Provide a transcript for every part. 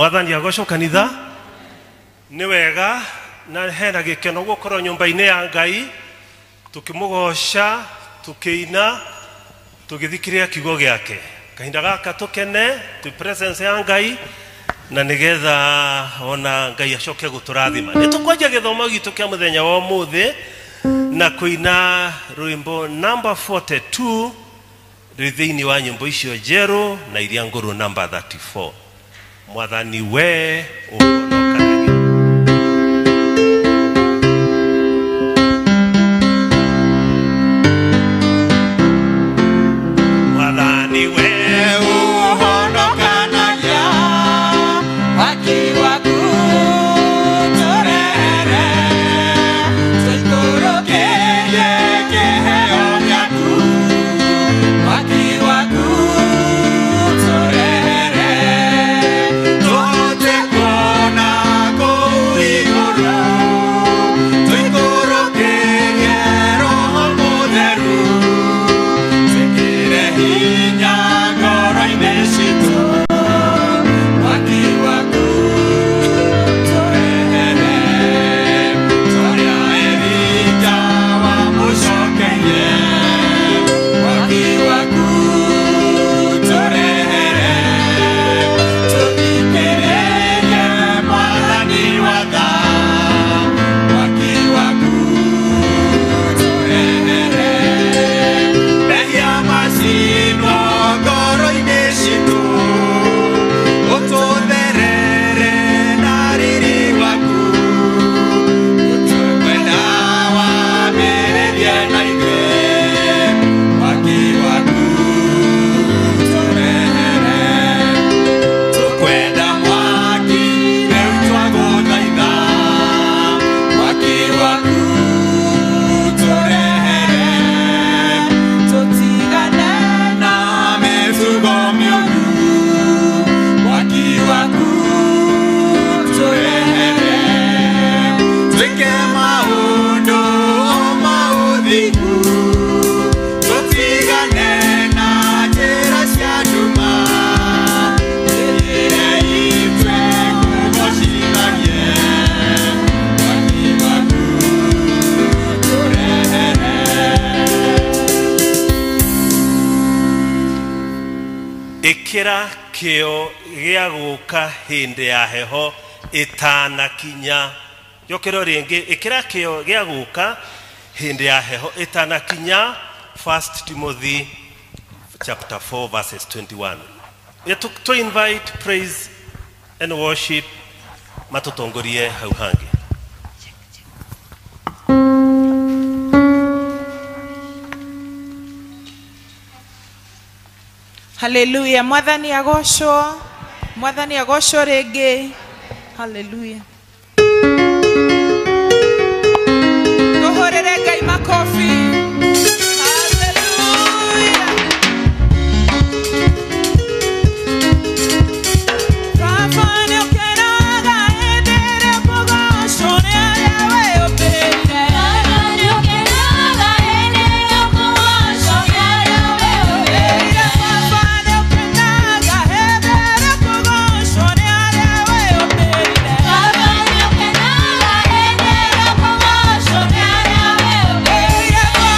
Mwathani agocwo kanitha ni wega na hena gikeno gukorwo nyumba-ini ya Ngai tukimugoca tukiina tugithikiria kiugo giake kahinda gaka tukene tu presence ya Ngai na nigetha ona Ngai acoke guturathima ni tukwanjia githomo gitu kia muthenya wa umuthi na kuina rwimbo number 42 rithiini wa nyimbo icio jeru na iria nguru number 34 Mwathani we uhonokanage Mwathani we uhonokanage akiwa kutorere tuikorokerie kiheo gĩaku akiwa kutorere tũhote kuona kũu igũrũ tuikorokerie Roho Mũtheru twĩkĩre hinya ngoro-inĩ citũ akiwa kutorere twarĩa Elija wamũcokeire akiwa kutorere tũthikĩrĩrie Mwathani wa tha akiwa kutorere mehia macinwo ngoro-inĩ citũ ũtũtherere na riri waku ũtũkwenda wambĩrĩrie na ithuĩ akiwa kutorere tũkwenda mwaki rĩu twagũthaitha akiwa kutorere tũtigane na mĩtugo mĩũru akiwa kutorere twĩke maũndũ ma ũthingu tũtigane na njĩra cia nduma ĩrĩa itwe kũmũcithagie akiwa kutorere ĩkĩra kĩo gĩa gũka hĩndĩ ya heho ĩtanakinya yokero rĩngĩ ĩkĩra kĩo gĩa gũka hĩndĩ ya heho ĩtanakinya 1 Timothy chapter 4 verses 21 to invite praise and worship matutongorie hau hangi Hallelujah. Mwathani agocwo rĩngĩ. Hallelujah. Tũhũrĩre Ngai makofi. Hallelujah. Baba nĩ ũkenaga hĩndĩ ĩrĩa kũgocwo nĩ arĩa wĩyũmbĩire. Baba nĩ ũkenaga hĩndĩ ĩrĩa kũgocwo nĩ arĩa wĩyũmbĩire. Baba nĩ ũkenaga hĩndĩ ĩrĩa kũgocwo nĩ arĩa wĩyũmbĩire. Baba nĩ ũkenaga hĩndĩ ĩrĩa kũgocwo nĩ arĩa wĩyũmbĩire.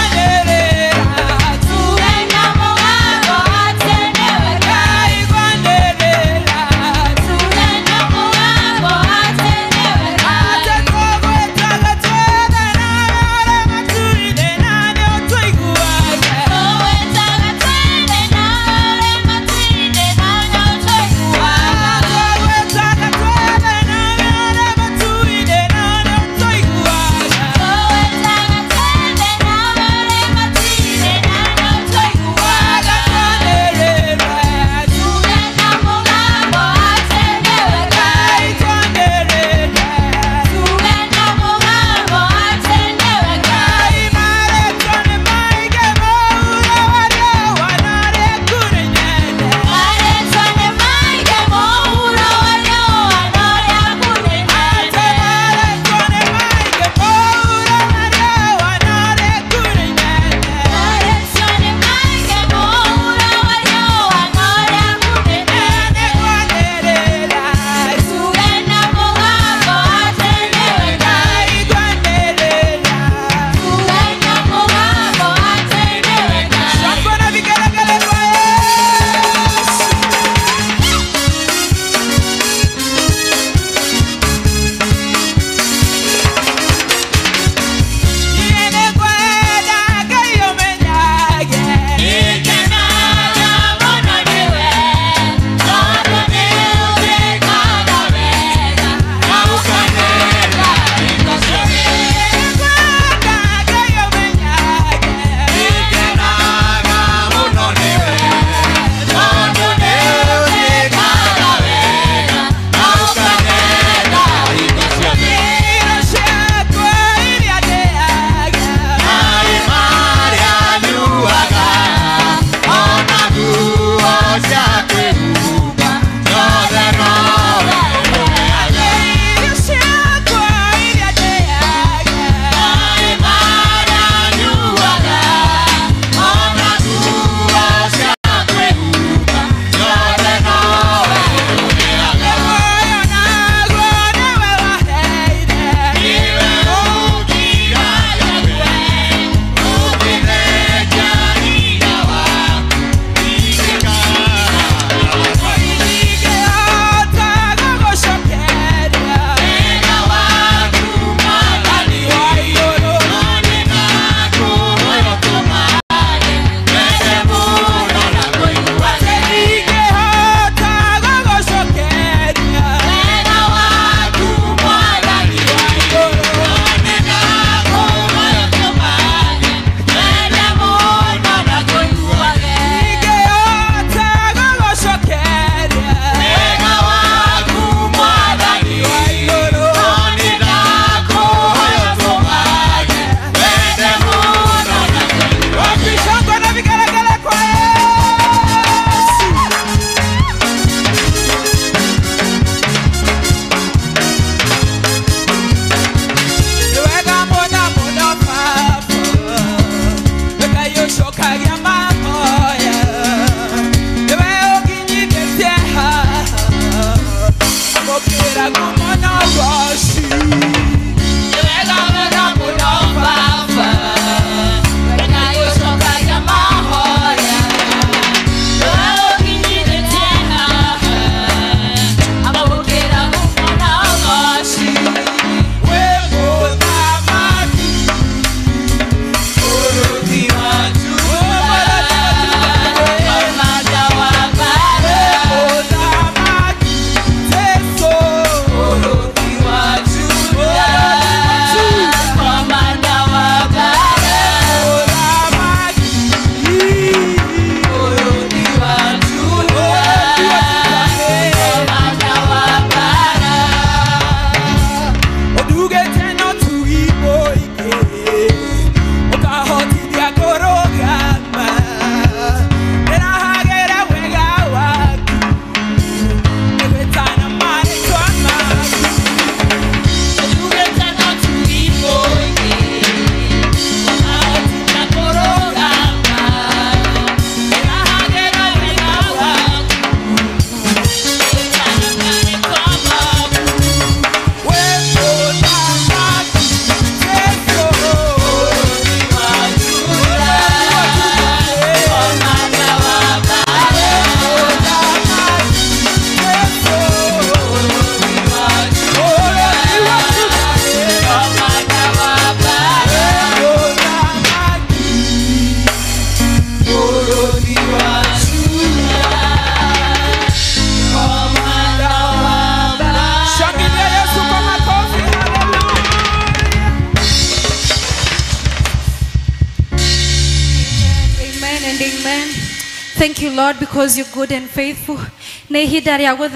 Thank you, Lord, because you're good and faithful. It is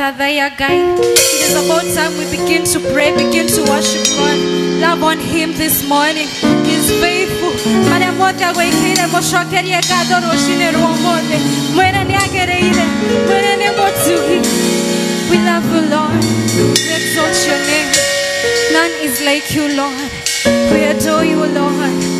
about time we begin to pray, begin to worship God. Love on Him this morning. He's faithful. We love you, Lord. We exalt your name. None is like you, Lord. We adore you, Lord.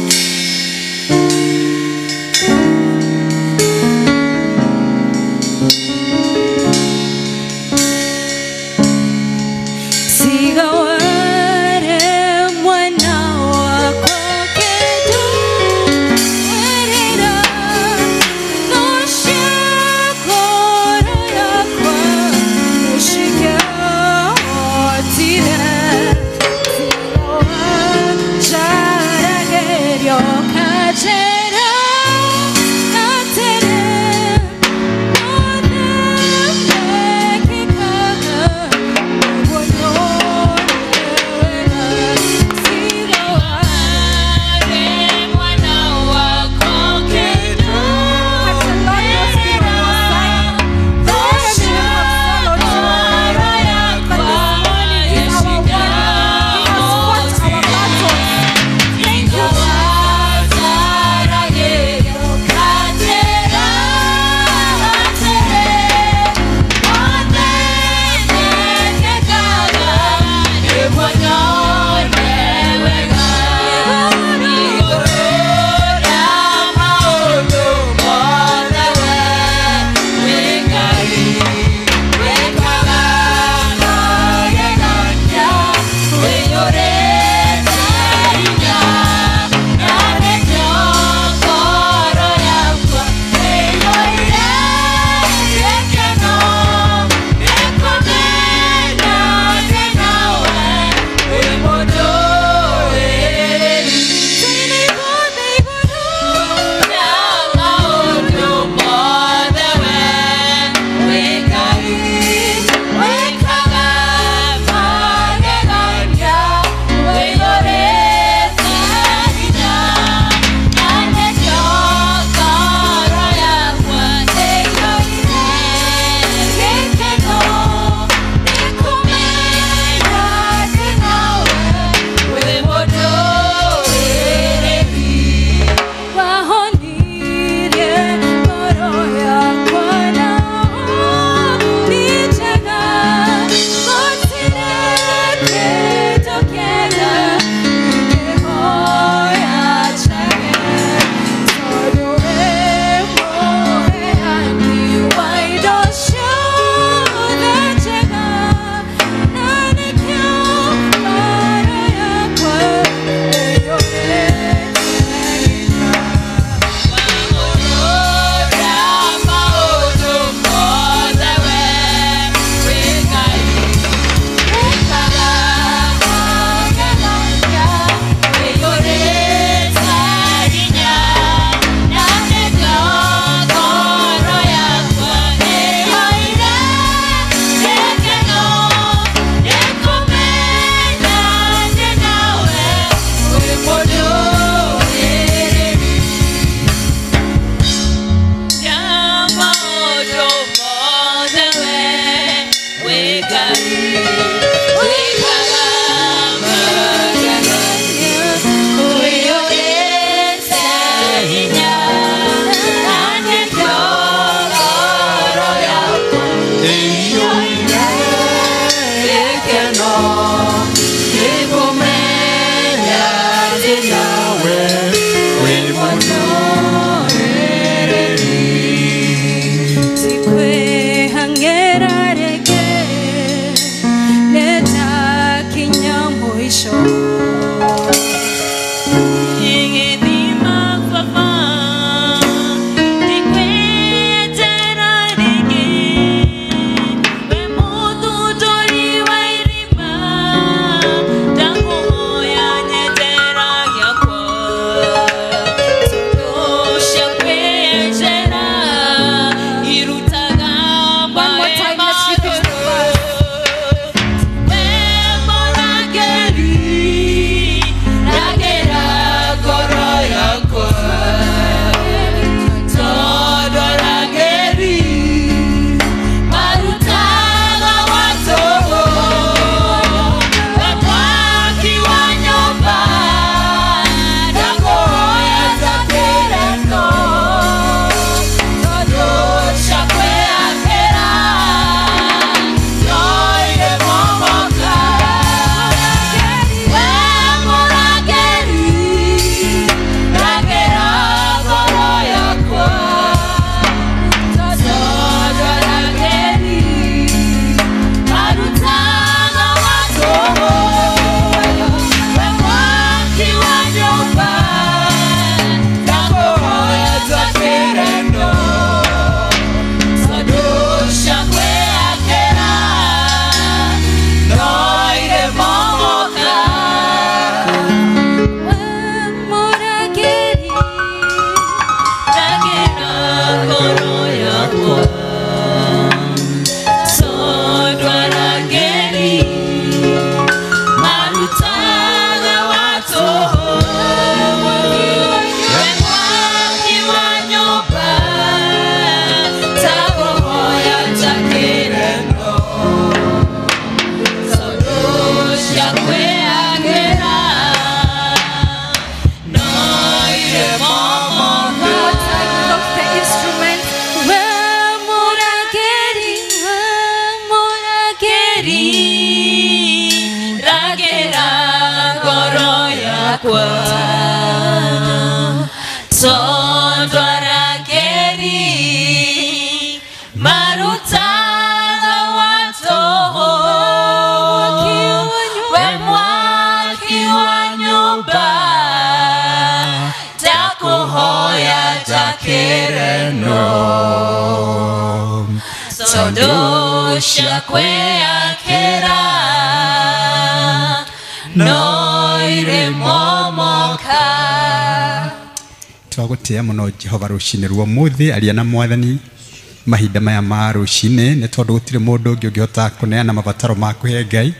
Twagutia muno Jehova rucine ruo muthi aria na mwathani mahinda maya ma rucine ne tondu gutire mundu ungi ungihota kuneana mabataro maku he Ngai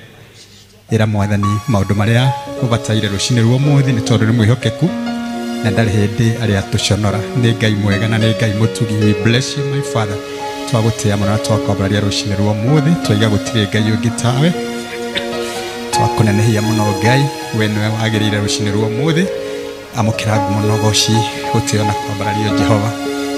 ira mwathani maundu maria ubataire rucine ruo muthi ne tondu ni mwihokeku na ndari hindi aria tuconora ni Ngai mwega na ni Ngai mutugi. We bless you my father. Twagutia muno twakwambaria rucine ruo muthi twiga gutire Ngai ungi tawe twakunenehia muno Ngai we niwe wagirire rucine ruo muthi amukira muno goci gutio na kwambarario Jehova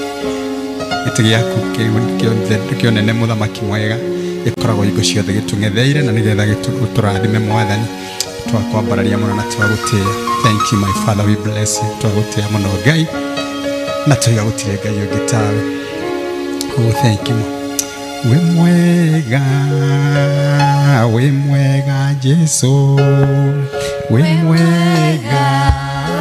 itigiaku kio nene muthamaki mwega ikoragwo ingo ciothe gitungetheire na nigetha giturathime mwathani twakwambararia muno na twagutia. Thank you my father, we bless you. Twagutia muno Ngai na twiga gutire Ngai ungi tawe. Oh thank you. We mwega Jesu, we mwega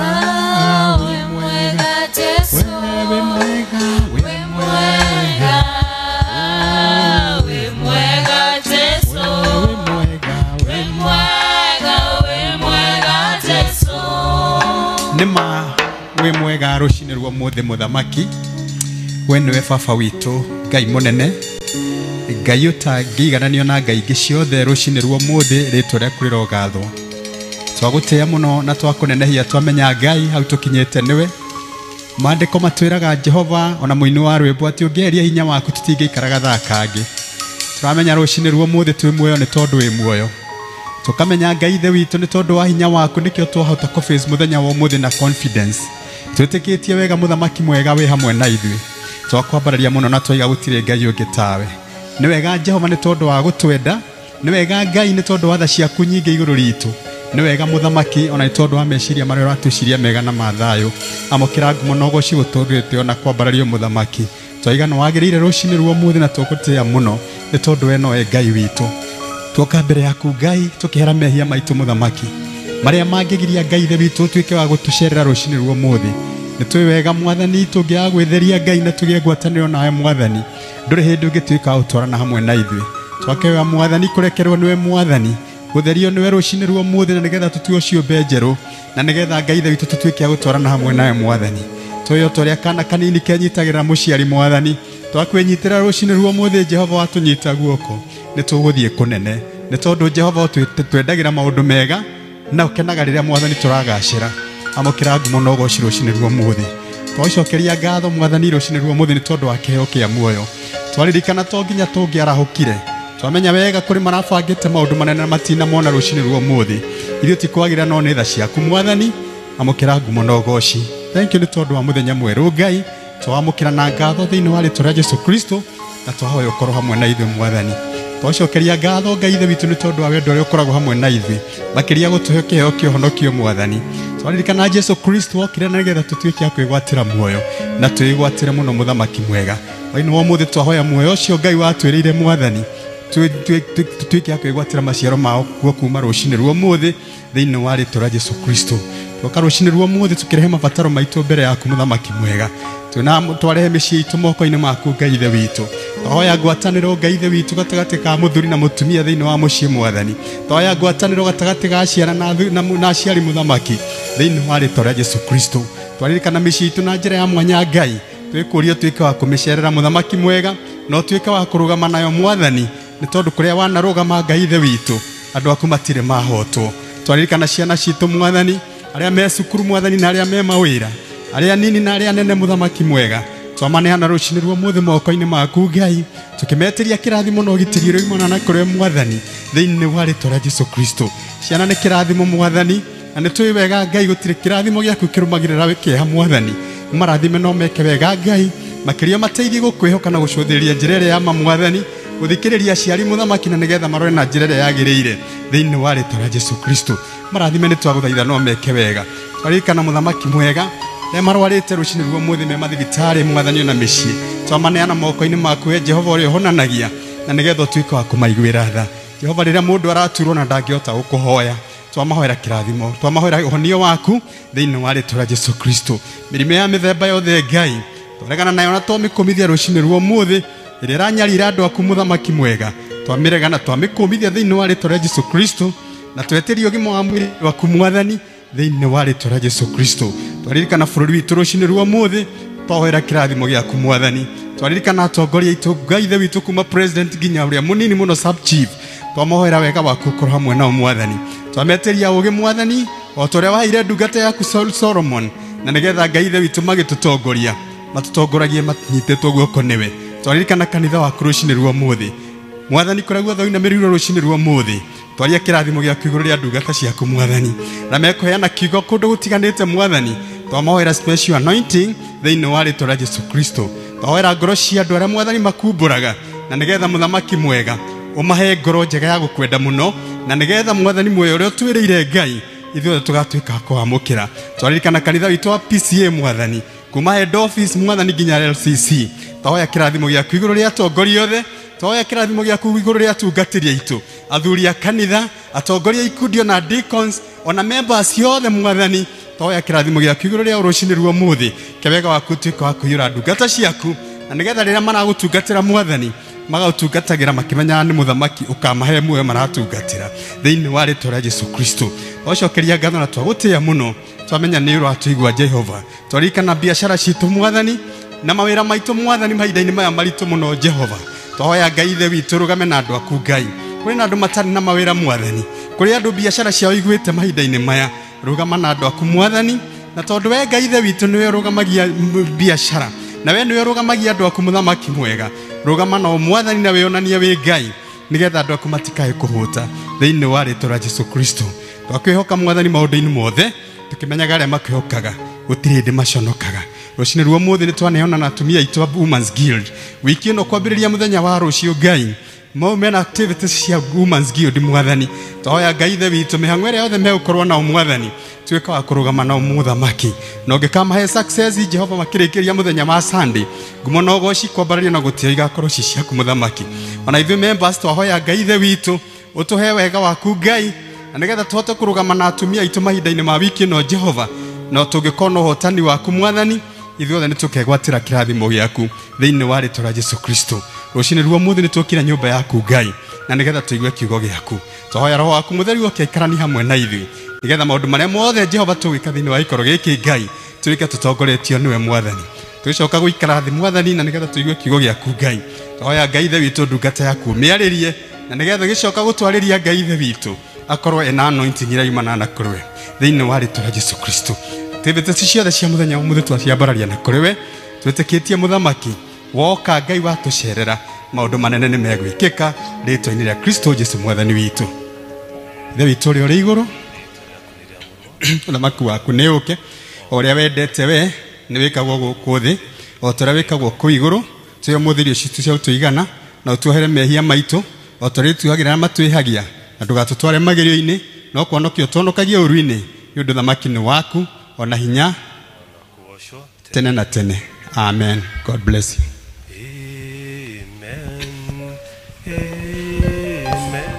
Nima we mwega rucine ruo muthi muthamaki we niwe baba witu Ngai munene Ngai utangigananio na ngai ingi ciothe rucine ruo muthi ritwa riaku rirogathwo twagutia muno na twakunenehia twamenya Ngai hau tukinyete niwe mandiko matwiraga Jehova ona muini wa rwimbo ati ungeria hinya waku tutingeikaraga thakangi turamenya rucine ruo muthi twi muoyo ni tondu wi muoyo tukamenya Ngai the witu ni tondu wa hinya waku nikio twahota face muthenya wa muthi na confidence twitikitie wega muthamaki mwega wi hamwe na ithui twakwambararia muno na twiga gutire Ngai ungi tawe ni wega Jehova ni tondu wa gutwenda nĩ wega Ngai nĩ tondũ wa tha ciaku nyingĩ igũrũ ritũ nĩ wega mũthamaki ona nĩ tondũ wa meciria marĩa ũratwĩciria mega na mathayũ amũkĩra ngumo na ũgooci gũtũũrĩte ona kwambarario mũthamaki twaiga nĩ wagĩrĩire rũcinĩ rwa ũmũthĩ na tũgũtĩĩa mũno nĩ tondũ we nowe Ngai witũ twoka mbere yaku Ngai tũkĩhera mehia maitũ mũthamaki marĩa mangĩgiria Ngai ithe witũ ũtuĩke wa gũtũcerera rũcinĩ rwa ũmũthĩ nĩ twĩ wega mwathani tũngĩaga gwĩtheria Ngai na tũgĩe ngwatanĩro nawe mwathani ndũrĩ hĩndĩ ũngĩtuĩka wa gũtwarana hamwe na ithuĩ twake wa mwathani kũrekerwo nĩwe mwathani gũtherio nĩwe rũcinĩ rwa ũmũthĩ na nĩgetha tũtuo ciũmbe njerũ na nĩgetha Ngai ithe witũ tũtuĩke wa gũtwarana hamwe nawe mwathani tũyo tũrĩa kana kanini kenyitagĩrĩra mũciari mwathani twakwĩnyitĩra rũcinĩ rwa ũmũthĩ Jehova watũnyita guoko nĩ tũgũthiĩ kũnene nĩ tondũ Jehova twendagĩra maũndũ mega na ũkenaga rĩrĩa mwathani tũragacĩra amũkĩra ngumo na ũgooci rũcinĩ rwa ũmũthĩ twacokeria ngatho mwathani rũcinĩ rwa ũmũthĩ nĩ tondũ wa kĩheo kĩa muoyo twaririkana to nginya tũngĩarahũkire twamenya wega kũrĩ marabangĩte maũndũ manene na matinamona rũcinĩ rwa ũmũthĩ ithuĩ ti kwagĩrĩra no nĩ tha ciaku mwathani amũkĩra ngumo na ũgooci thank you nĩ tondũ wa mũthenya mwerũ Ngai twamũkĩra na ngatho thĩinĩ wa rĩĩtwa rĩa Jesũ Kristo na twahoya ũkorwo hamwe na ithuĩ mwathani twacokeria ngatho Ngai ithe witũ nĩ tondũ wa wendo ũrĩa ũkoragwo hamwe na ithuĩ makĩria gũtũhe kĩheo kĩa ũhonokio mwathani twaririkana Jesũ Kristo okire na nĩgetha tũtuĩke a kwĩgwatĩra muoyo na twĩgwatĩre mũno mũthamaki mwega thĩinĩ wa ũmũthĩ twahoya muoyo ũcio Ngai watwĩrĩire mwathani tuĩke a kwĩgwatĩra maciaro mao kuuma rũcinĩ rwa ũmũthĩ thĩinĩ wa rĩĩtwa rĩa Jesũ Kristo twoka rũcinĩ rwa ũmũthĩ tũkĩrehe mabataro maitũ mbere yaku mũthamaki mwega twarehe mĩciĩ itũ moko-inĩ maku Ngai ithe witũ twahoya ngwatanĩro Ngai ithe witũ gatagatĩ ka mũthuri na mũtumia thĩinĩ wa mũciĩ mwathani twahoya ngwatanĩro gatagatĩ ga ciana na aciari mũthamaki thĩinĩ wa rĩĩtwa rĩa Jesũ Kristo twaririkana mĩciĩ itũ na njĩra ya mwanya Ngai twĩkũria tuĩke wa kũmĩcerera mũthamaki mwega no tuĩke wa kũrũgama nayo mwathani nĩ tondũ kũrĩa wanarũgama Ngai ithe witũ andũ aku matirĩ mahotwo twaririkana ciana citũ mwathani arĩa me cukuru mwathani na arĩa me mawĩra arĩa nini na arĩa nene mũthamaki mwega twamaneana rũcinĩ rwa ũmũthĩ moko-inĩ maku Ngai tũkĩmetĩria kĩrathimo na ũgitĩri ũrĩa umana na kũrĩ mwathani thĩinĩ wa rĩĩtwa rĩa Jesũ Kristo ciana nĩ kĩrathimo mwathani na nĩ twĩ wega Ngai gũtirĩ kĩrathimo gĩaku kĩrũmagĩrĩra kĩeha mwathani marathime no meke wega Ngai makĩria mateithie gũkwĩhoka na gũcũthĩrĩria njĩra ĩrĩa ya mwathani gũthikĩrĩria aciari mũthamaki na nĩgetha marore na njĩra ĩrĩa yagĩrĩire thĩinĩ wa rĩĩtwa rĩa Jesũ Kristo marathime nĩ twagũthaitha no meke wega twaririkana mũthamaki mwega arĩa marwarĩte rũcinĩ rwa ũmũthĩ me mathibitarĩ mwathani ona mĩciĩ twamaneana moko-inĩ maku we Jehova ũrĩa ũhonanagia na nĩgetha ũtuĩke wa kũmaiguĩra tha Jehova rĩrĩa mũndũ araturwo na ndangĩhota gũkũhoya twamahoera kĩrathimo twamahoera ũhonio waku thĩinĩ wa rĩĩtwa rĩa Jesũ Kristo mĩrimũ ya mĩthemba yothe Ngai twaregana nayo na twamĩkũmithia rũcinĩ rwa ũmũthĩ ĩrĩa ĩranyarira andũ aku mũthamaki mwega twamĩregana twamĩkũmithia thĩinĩ wa rĩĩtwa rĩa Jesũ Kristo na tweterie ũgima wa mwĩrĩ waku mwathani thĩinĩ wa rĩĩtwa rĩa Jesũ Kristo twaririkana bũrũri witũ rũcinĩ rwa ũmũthĩ twahoera kĩrathimo gĩaku mwathani twaririkana atongoria aitũ Ngai ithe witũ kuma president nginya ũrĩa mũnini mũno sub chief twamahoera wega waku ũkorwo hamwe nao mwathani twameteria ũgĩ mwathani o ta ũrĩa waheire ndungata yaku Solomon na nĩgetha Ngai ithe witũ magĩtũtongoria matũtongoragie manyitĩtwo guoko nĩwe twaririkana kanitha waku rũcinĩ rwa ũmũthĩ mwathani kũrĩa guothe ũinamĩrĩirwo rũcinĩ rwa ũmũthĩ twaria kĩrathimo gĩaku igũrũ rĩa ndungata ciaku mwathani na mekũheana kiugo kũndũ gũtiganĩte mwathani twamahoera special anointing thĩinĩ wa rĩĩtwa rĩa Jesũ Kristo twahoera ngoro cia andũ arĩa mwathani makumbũraga na nĩgetha mũthamaki mwega ũmahe ngoro njega ya gũkwenda mũno na nĩgetha mwathani muoyo ũrĩa ũtwĩrĩire Ngai ithuothe tũgatuĩka kũwamũkĩra twaririkana kanitha witũ wa PCA mwathani kuma head office mwathani nginya LCC twahoya kĩrathimo gĩaku igũrũ rĩa atongoria othe twahoya kĩrathimo gĩaku igũrũ rĩa atungatĩri aitũ athuri a kanitha atongoria ikundi na deacons ona members yothe mwathani twahoya kĩrathimo gĩaku igũrũ rĩa rũcinĩ rwa ũmũthĩ kĩwega waku tuĩke wa kũiyũra ndungata ciaku na nĩgetha rĩrĩa maragũtungatĩra mwathani magautungatagĩra makĩmenyaga nĩ mũthamaki ũkamahe muoyo maratungatĩra thĩinĩ wa rĩĩtwa rĩa Jesũ Kristo twacokeria ngatho na twagũtĩĩa mũno twamenya nĩ ũratũigua Jehova twaririkana biacara citũ mwathani na mawĩra maitũ mwathani mahinda-inĩ maya maritũ mũno Jehova twahoya Ngai ithe witũ rũgame na andũ aku Ngai kũrĩ na andũ matarĩ na mawĩra mwathani kũrĩ andũ biacara ciao igwĩte mahinda-inĩ maya rũgama na andũ aku mwathani na tondũ we Ngai ithe witũ nĩwe ũrũgamagia biacara na we nĩwe ũrũgamagia andũ aku mũthamaki mwega rũgama nao mwathani na wĩonanie wĩ Ngai nĩgetha andũ aku matikae kũhũta thĩinĩ wa rĩĩtwa rĩa Jesũ Kristo twakwĩhoka mwathani maũndũ-inĩ mothe tũkĩmenyaga arĩa makwĩhokaga gũtirĩ hĩndĩ maconokaga rũcinĩ rwa ũmũthĩ nĩ twaneana na atumia aitũ a Women's Guild wiki ĩno kwambĩrĩria mũthenya wa rũciũ Ngai moment activities cia Women's Guild mwathani toya Ngai the witu mihangwere yothe megukorwo na mwathani tuika wa kurugama na muthamaki no ngikama he success Jehova makirikiria muthenya ma Sunday ngumo no goci kwambararia na gutia igakorwo cia kumuthamaki ona ithu members twahoya Ngai the witu utuhe wega waku Ngai na nigetha tuhote kurugama na atumia itu mahinda-ini ma wiki no Jehova no tungikona hotani waku mwathani ithuothe nitukegwatira kirathimo giaku thiini wa ritwa rĩa Jesu Kristo rucini ruo muthi nitukira nyumba yaku Ngai na nigetha tuigue kiugo giaku twahoya roho waku mutheri ukaikarani hamwe na ithui nigetha maundu maria mothe Jehova tugika thiini wa ikoro giki Ngai turike tutongoretio niwe mwathani tucoka guikara thi mwathani na nigetha tuigue kiugo giaku Ngai twahoya Ngai the witu ndungata yaku miaririe na nigetha gicoka gutwariria Ngai the witu akorwo ena anointing ira imana na kurwe thiini wa ritwa rĩa Jesu Kristo tebete ciothe cia muthenya wa muthe twaciambararia na kuriwe twetikitie muthamaki woka Ngai watucerera maundu manene ni megwikika ritwa-ini rĩa Kristo Jesu mwathani witu the witu ri iguru muthamaki waku ni uke uria wendete we ni wikagwo guku thi o tore wikagwo ku iguru tuyo muthirio citu cia tuigana na utuohere mehia maitu o tore tuhagira matwihagia na ndugatutware magerio-ini no kwonokio tonokagia uruini yundu thamaki ni waku ona hinya tene na tene amen. God bless you. Amen. Amen.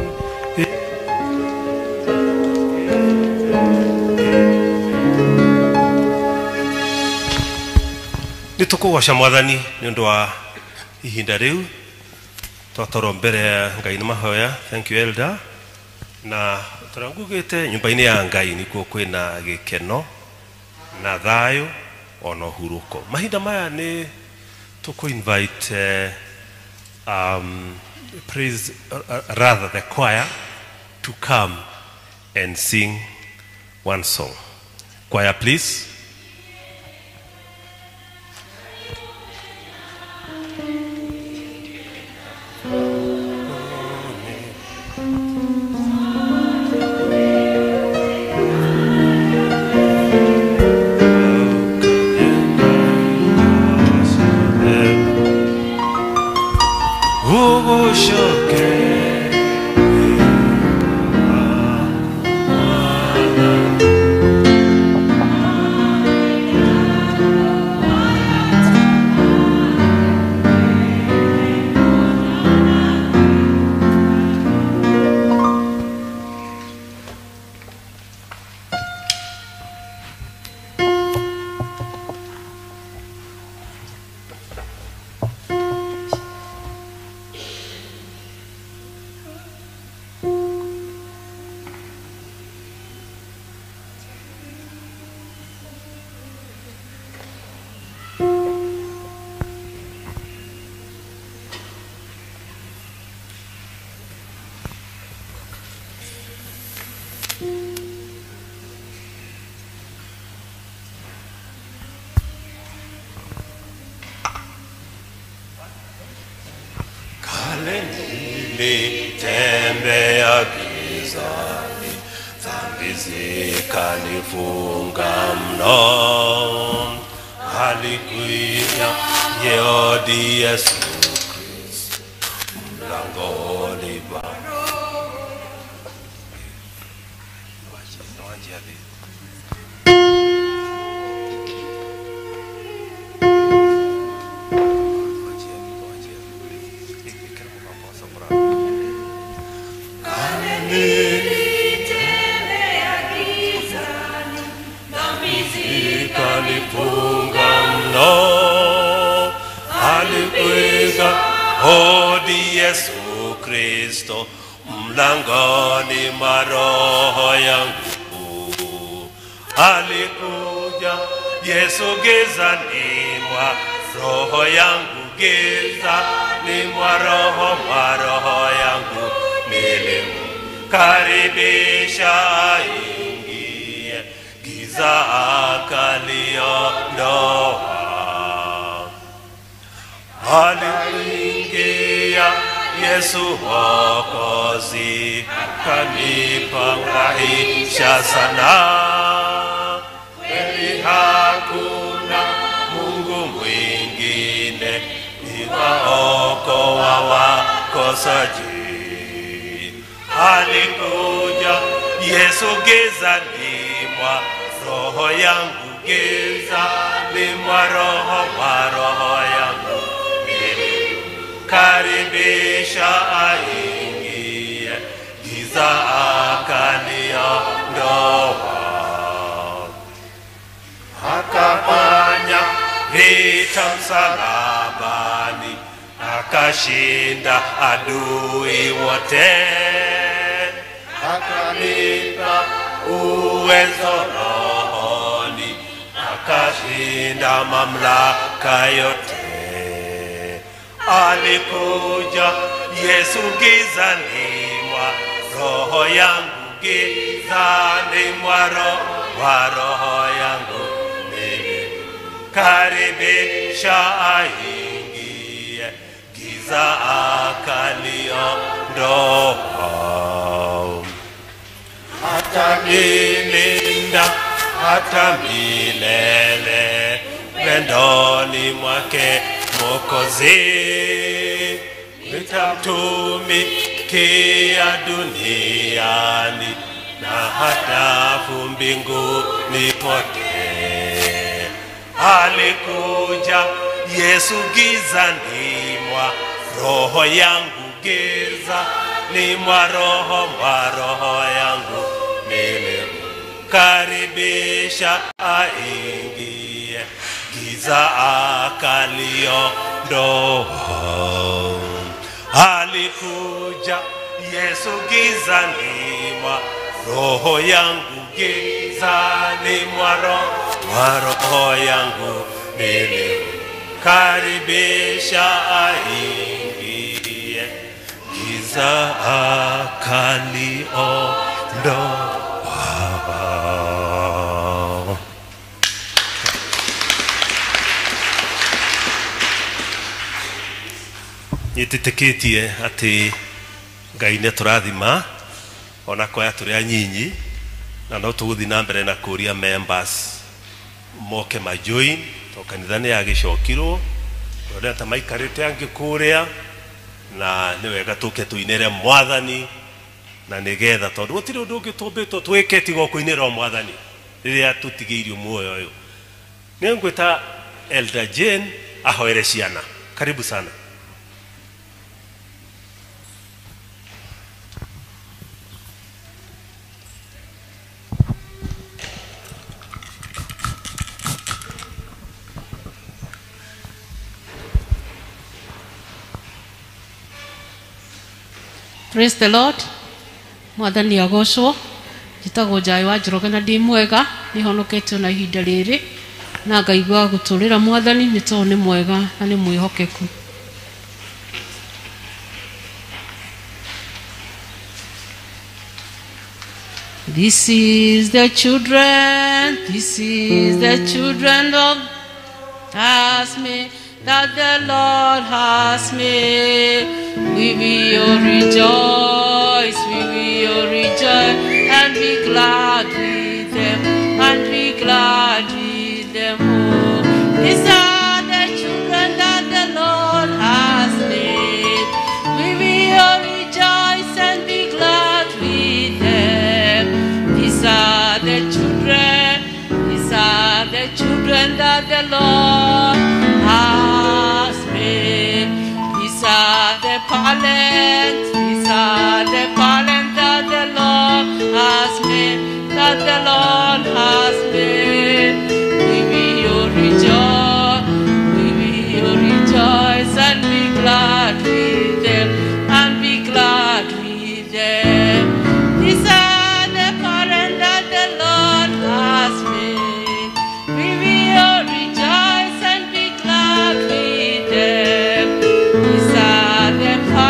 Nitukugoca mwathani ni undu wa ihinda riu twatorwo mbere Ngai ni mahoya. Thank you elder. Na turangugite nyumba-ini ya Ngai nikuo kwina gikeno na thayo ono huruko mahinda maya ni tuku invite praise rather the choir to come and sing one song. Choir please. Nilitembea gizani, dhambi zikanifunga mno. Alikuja Yehodi Yesu Kristo mlangoni pa Hodi Yesu Kristo mlangoni mwa roho yangu. Alikuja Yesu gizani mwa roho yangu, gizani mwa roho yangu. Nilimkaribisha ingie, giza akaliondoa. Aliingia Yesu Mwokozi, kanipa maisha sana. Kweli hakuna Mungu mwingine, nikaokoa wako mkosaji. Alikuja Yesu gizani mwa roho yangu, gizani mwa roho yangu, karibisha aingie, giza akaniondoa. Akafanya vita msalabani, akashinda adui wote, akanipa uwezo rohoni, akashinda mamlaka yote. Alikuja Yesu gizani mwa roho yangu, gizani mwa roho yangu, karibisha aingie, giza akaniondoa. Atanilinda hata milele, pendoni mwake Mwokozi. Nitamtumikia duniani na hata mbinguni pote. Alikuja Yesu gizani mwa roho yangu, gizani mwa roho yangu, nilimkaribisha aingie, giza akaniondoa. Alikuja Yesu gizani mwa roho yangu, gizani mwa roho yangu, nilimkaribisha aingie, giza akaniondoa. Nititeketie ati Ngai nĩ tũrathima ona kwa tũrĩ anyinyi, na no tũgũthiĩ na mbere na kũria members moke majoin to kanitha nĩ yagĩcokirwo rĩrĩa ta maikarĩte angĩ kũrĩa, na nĩ wega tũke tũinĩre Mwathani, na nĩgetha tondũ gũtirĩ ũndũ ũngĩ tũmbĩtwo twĩke tiga kũinĩra Mwathani rĩrĩa tũtigĩirio muoyo ũyũ. Nĩ ngwĩta Elder Jane ahoere ciana. Karibu sana. Praise the Lord. Mwathani agocwo. Njĩtagwo Njai wa Njoroge na ndĩ mwega, nĩ honokete na ihinda rĩrĩ, na ngaigua gũtũũrĩra Mwathani nĩ tondũ nĩ mwega na nĩ mwĩhokeku. This is the children of has made, that the Lord has made. We will rejoice and be glad with them, and be glad with them. Oh, these are the children that the Lord has made. We will rejoice and be glad with them. These are the children that the Lord has made. These are the talents that the Lord has made, that the Lord has made. We will rejoice and be glad with them, and be glad with them. These are the talents that the Lord has made. We will rejoice and be glad with them. These are the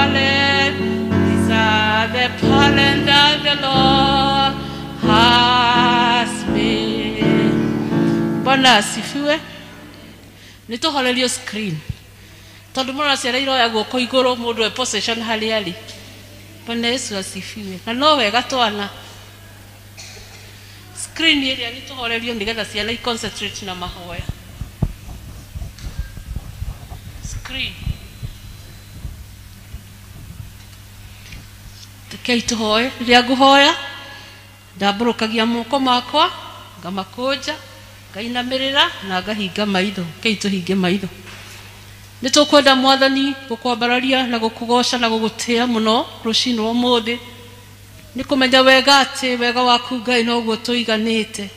talents that the Lord has made. Bwana asifiwe. Nituhorerio screen. Tondu mwana ciareirwo ya guoko iguru mundu e possession hali ali. Bwana Yesu asifiwe. Na no wega twana. Screen ĩrĩa nituhorerio nigetha ciana i concentrate na mahoya. Screen. Kei tuhoe ria nguhoya ndambũrũkagia moko makwa ngamakunja ngainamirira na ngahinga maitho. Kei tuhinge maitho. Nitukwenda Mwathani gukwambararia na gukugoca na gugutia muno rucini rwa umuthi. Nikumenya wega ati wega waku Ngai noguo tuiganite.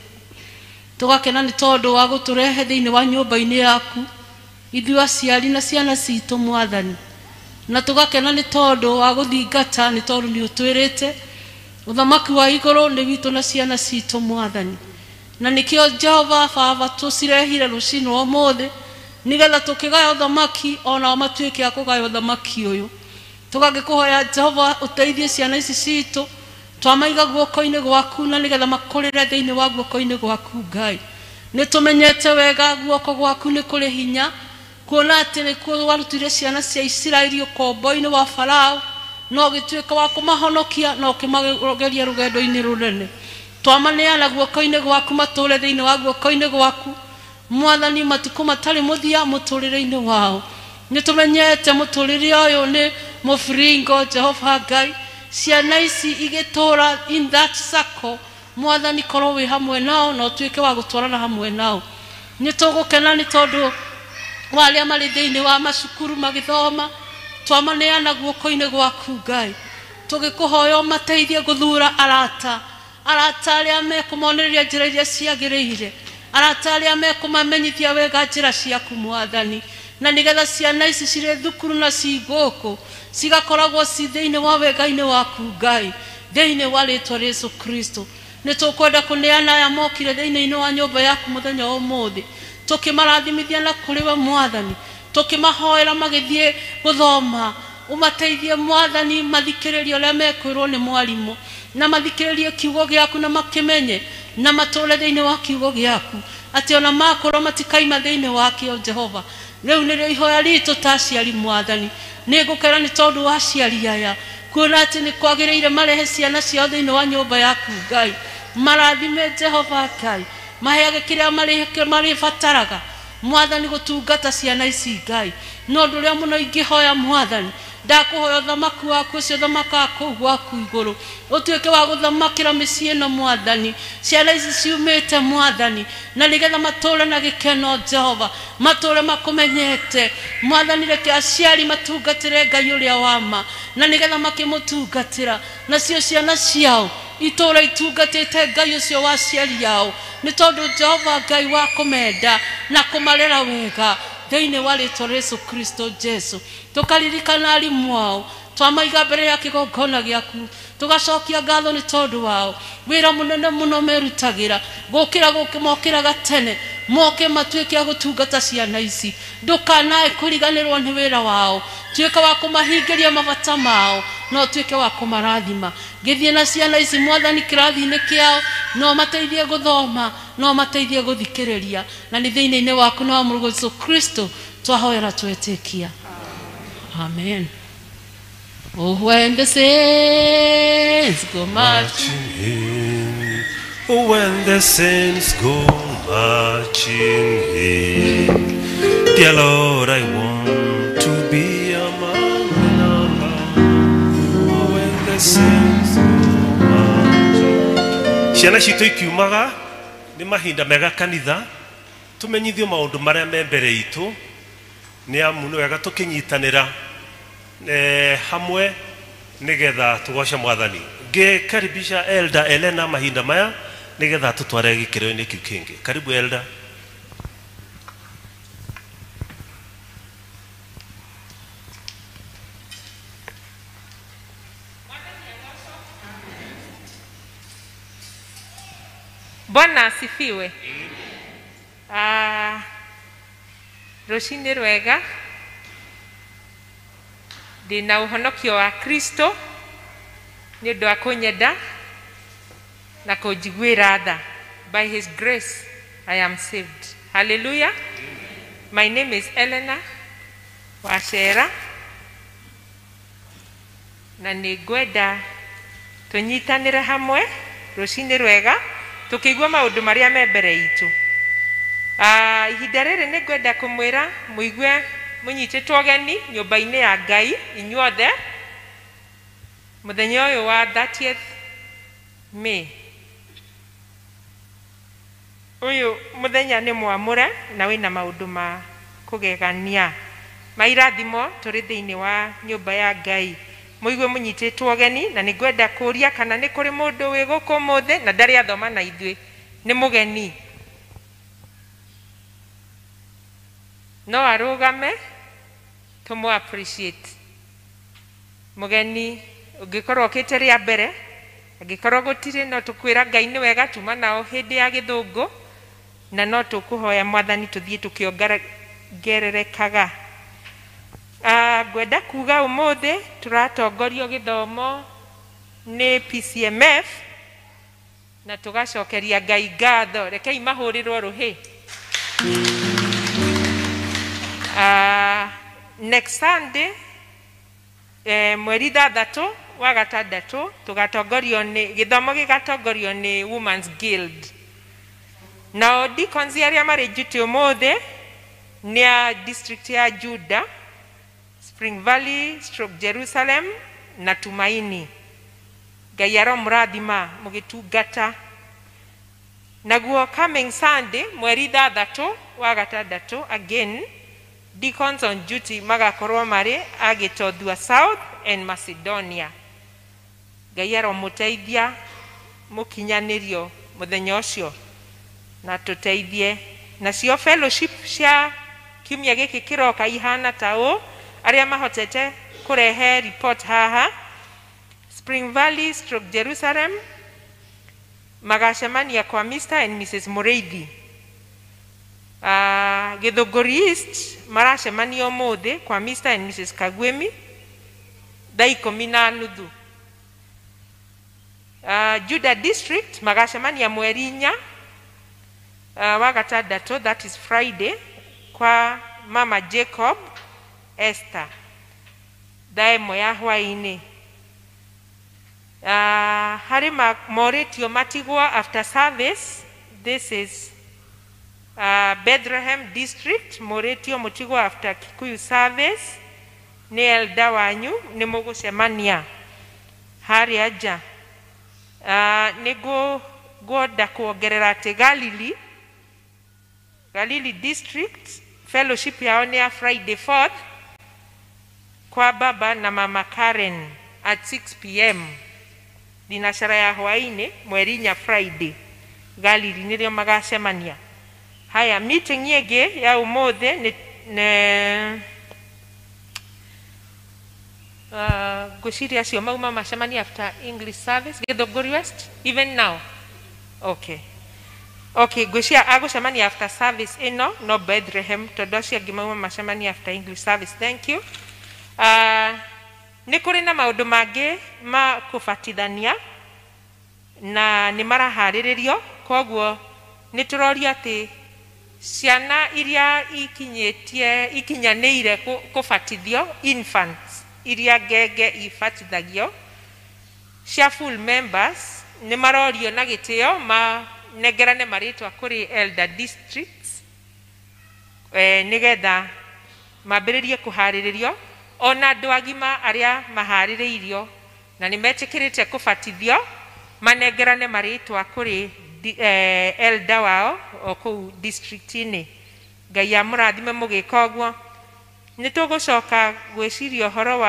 Tugakena ni tondu wa guturehe thiini wa nyumba-ini yaku ithuĩ aciari na ciana citũ Mwathani. Na tugakena ni tondu wa guthingata ni tondu ni utwirite uthamaki wa iguru ni witu na ciana citũ Mwathani. Na nikio Jehova Baba tucirehire rucini rwa umuthi nigetha tukigaya uthamaki ona matuike ya kugaya uthamaki uyu. Tugagikuhoya Jehova uteithie ciana ici citũ twamaiga guoko-ini gwaku na nigetha makurire thiini wa guoko-ini gwaku Ngai. Nitumenyete wega guoko gwaku ni kuri hinya kuona ati nikuo warutire ciana cia Isiraeli ukombo-ini wa Farao no gituika wa kumahonokia no kimageria rugendo-ini runene. Twamaneana guoko-ini gwaku mature thiini wa guoko-ini gwaku Mwathani matuko matari muthia muturire-ini wao. Nitumenyete muturire uyu ni mufiringo Jehova Ngai. Ciana ici igitura in that circle Mwathani korwo wi hamwe nao no tuike wa gutwarana hamwe nao. Nitugukena ni tondu waria mari thiini wa macukuru magithoma twamaneana guoko-ini gwaku Ngai. Tugikuhoya mateithie guthura arata aria mekumonereria njira iria ciagiriire arata aria mekumamenyithia wega njira ciaku Mwathani. Na nigetha ciana ici cire thukuru na ciguku cigakoragwo ci thiini wa wega-ini waku Ngai thiini wa ritwa Yesu Kristo. Nitukwenda kuneana aya mokire thiini wa nyumba yaku muthenya wa umuthi tukimarathimithia na kuri we Mwathani tukimahoera magithie guthoma umateithie Mwathani mathikiririe uria mekwirwo ni mwarimu na mathikiririe kiugo giaku na makimenye na mature thiini wa kiugo giaku ati ona makorwo matikaima thiini wakio Jehova. Riu nirio ihoya ritu ta aciari Mwathani. Ningukera ni tondu wa aciari aya kuona ati ni kwagiriire marehe ciana ciao thiini wa nyumba yaku Ngai. Marathime Jehova Ngai maheage kiria mari bataraga Mwathani gutungata ciana ici Ngai. No ndu ria muno ingihoya Mwathani ndakuhoya uthamaki waku ucio thamaka kuu gwaku iguru utuike wa guthamakira micii ino Mwathani. Ciana ici ciumite Mwathani na nigetha mature na gikeno Jehova mature makumenyete Mwathani. Reke aciari matungatire Ngai uria wama na nigetha makimutungatira na cio ciana ciao itura itungatite Ngai ucio wa aciari yao ni tondu Jehova Ngai wa kumenda na kumarera wega thiini wa ritwa Yesu Kristo Jesu. Tukaririkana arimu wao twamaiga mbere ya kigongona giaku tugacokia ngatho ni tondu wao wira munene muno merutagira gukira gukimokira gatene moke matuike gutungata ciana ici. Ndukanae kuriganirwo ni wira wao tuike wa kumahingiria mabata mao no tuike wa kumarathima. Ngithie na ciana ici Mwathani kirathi-ini kiao no mateithie guthoma no mateithie guthikiriria na ni thiini-ini waku na wa Mũrũ Yesu Kristo twahoera twetikia. Amen. Oh, when the saints go marching in, oh, when the saints go marching in, dear Lord, I want to be among the number. Oh, when the saints go marching. Ciana citũ ikiumaga nĩ mahinda mega kanitha tumenyithio maũndũ marĩa me mbere itũ nĩ amu nĩ wega tũkĩnyitanĩra hamwe nigetha tugoce Mwathani. Ngikaribisha Elder Elena mahinda maya nigetha tutware gikiro-ini kiu kingi. Karibu Elder. Bwana asifiwe. Rucini rwega ndina uhonokio wa Kristo ni undu wa kunyenda na kunjiguira tha. By his grace I am saved. Hallelujah. My name is Elena Wacera na ningwenda tunyitanire hamwe rucini rwega tukigwa maundu maria me mbere itu. Ihinda riri ningwenda kumwira muigwe munyititwo geni nyumba-ini ya Ngai inyuothe muthenya uyu wa 30th May uyu muthenya ni mwamure na wina maundu ma kugegania mairathimo turi thiini wa nyumba ya Ngai muigue munyititwo geni na ningwenda kuria kana ni kuri mundu wi guku muthe na ndari athoma na ithui ni mugeni no arugame tumu appreciate mugeni ungikorwo ukite ria mbere angikorwo gutire no tukwira Ngai ni wega tuma nao hindi ya githungu na no tukuhoya mwathani tuthie tukiongererekaga ngwenda kuga umuthi turatongorio githomo ni PCMF na tugacokeria Ngai ngatho rekei mahurirwo ruhi next Sunday mweri 3 wa gatandatu tugatongorio ni githomo gigatongorio ni Women's Guild na deacons aria mari duty umuthi ni a district ya Juda Spring Valley / Jerusalem na Tumaini Ngai aromurathima mugitungata naguo coming Sunday mweri 3 wa gatandatu again deacons on duty magakorwo mari agitothua South and Macedonia Ngai aromuteithia mukinyanirio muthenya ucio na tuteithie na cio fellowship cia kiumia giki kiroka ihana tao aria mahotete kurehe report haha Spring Valley / Jerusalem magacemania kwa Mr and Mrs Mureithi Githunguri East maracemania umuthi kwa Mr and Mrs Kagwemi thaa 10:30 Juda District magacemania mweri 4 wa gatandatu that is Friday kwa Mama Jacob Esther thaa 1 ya hwaini hari moritio matigwo after service this is Bethlehem District moritio mutigwo after Kikuyu service ni elda wanyu ni mugucemania hari aja nigo goda kuongerera ati Galilee District fellowship yao ni ya Friday 4th kwa baba na mama Karen at 6 p.m. Dinashara ya hwaini mweri 4 Friday Galilee nirio magacemania haya meeting yege ya umuthi ni gushiria cio mauma macemania after English service Githunguri West even now okay gushia agucemania after service ino no Bethlehem todocia gimauma macemania after English service thank you ni kuri na maundu mangi ma kubatithania na ni marahariririo koguo ni turoria ati ciana iria ikinyaneire kubatithio infants iria ngenge ibatithagio cia full members ni marorio na gitio ma negerane maritwa kuri elder districts nigetha mambiririe kuhariririo ona andu agima aria mahaririirio na nimetikirite kubatithio manegerane maritwa kuri elder wao oku district ini Ngai amurathime mugika uguo ni tugucoka gwiciria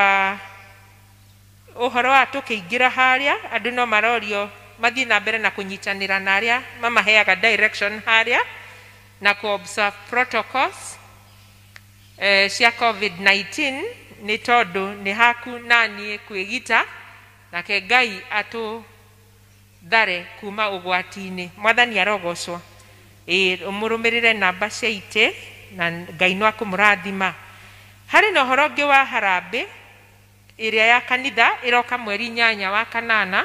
uhoro wa tukiingira haria andu no marorio mathie na mbere na kunyitanira na aria mamaheaga direction haria na ku observe protocols cia COVID-19 ni tondu ni haku nani kwigita na ke Ngai atu thare kuma ugwati-ini mwathani arogocwo umurumirire namba cia ite na Ngai no akumurathima hari no horo ngi wa harambe iria ya kanitha iroka mweri 8 wa kanana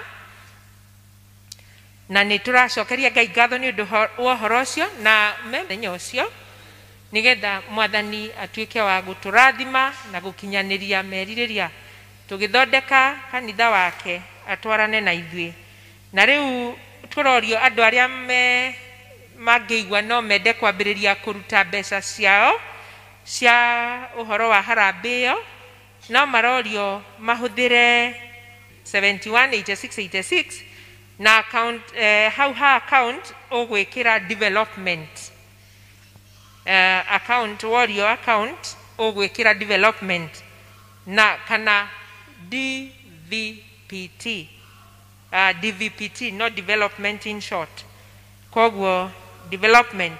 na ni turacokeria Ngai ngatho ni undu wa horo ucio na methenya ucio nigetha mwathani atuike wa guturathima na gukinyaniria meririria tugithondeka kanitha wake atwarane na ithui na riu turorio andu aria mangeigwa no mende kwambiriria kuruta mbeca ciao cia uhoro wa harambe iyo no marorio mahuthire 71 86 86 na account how ha account ogwikira development account warrior account ogwikira development na kana DVPT DVPT not development in short kogwo development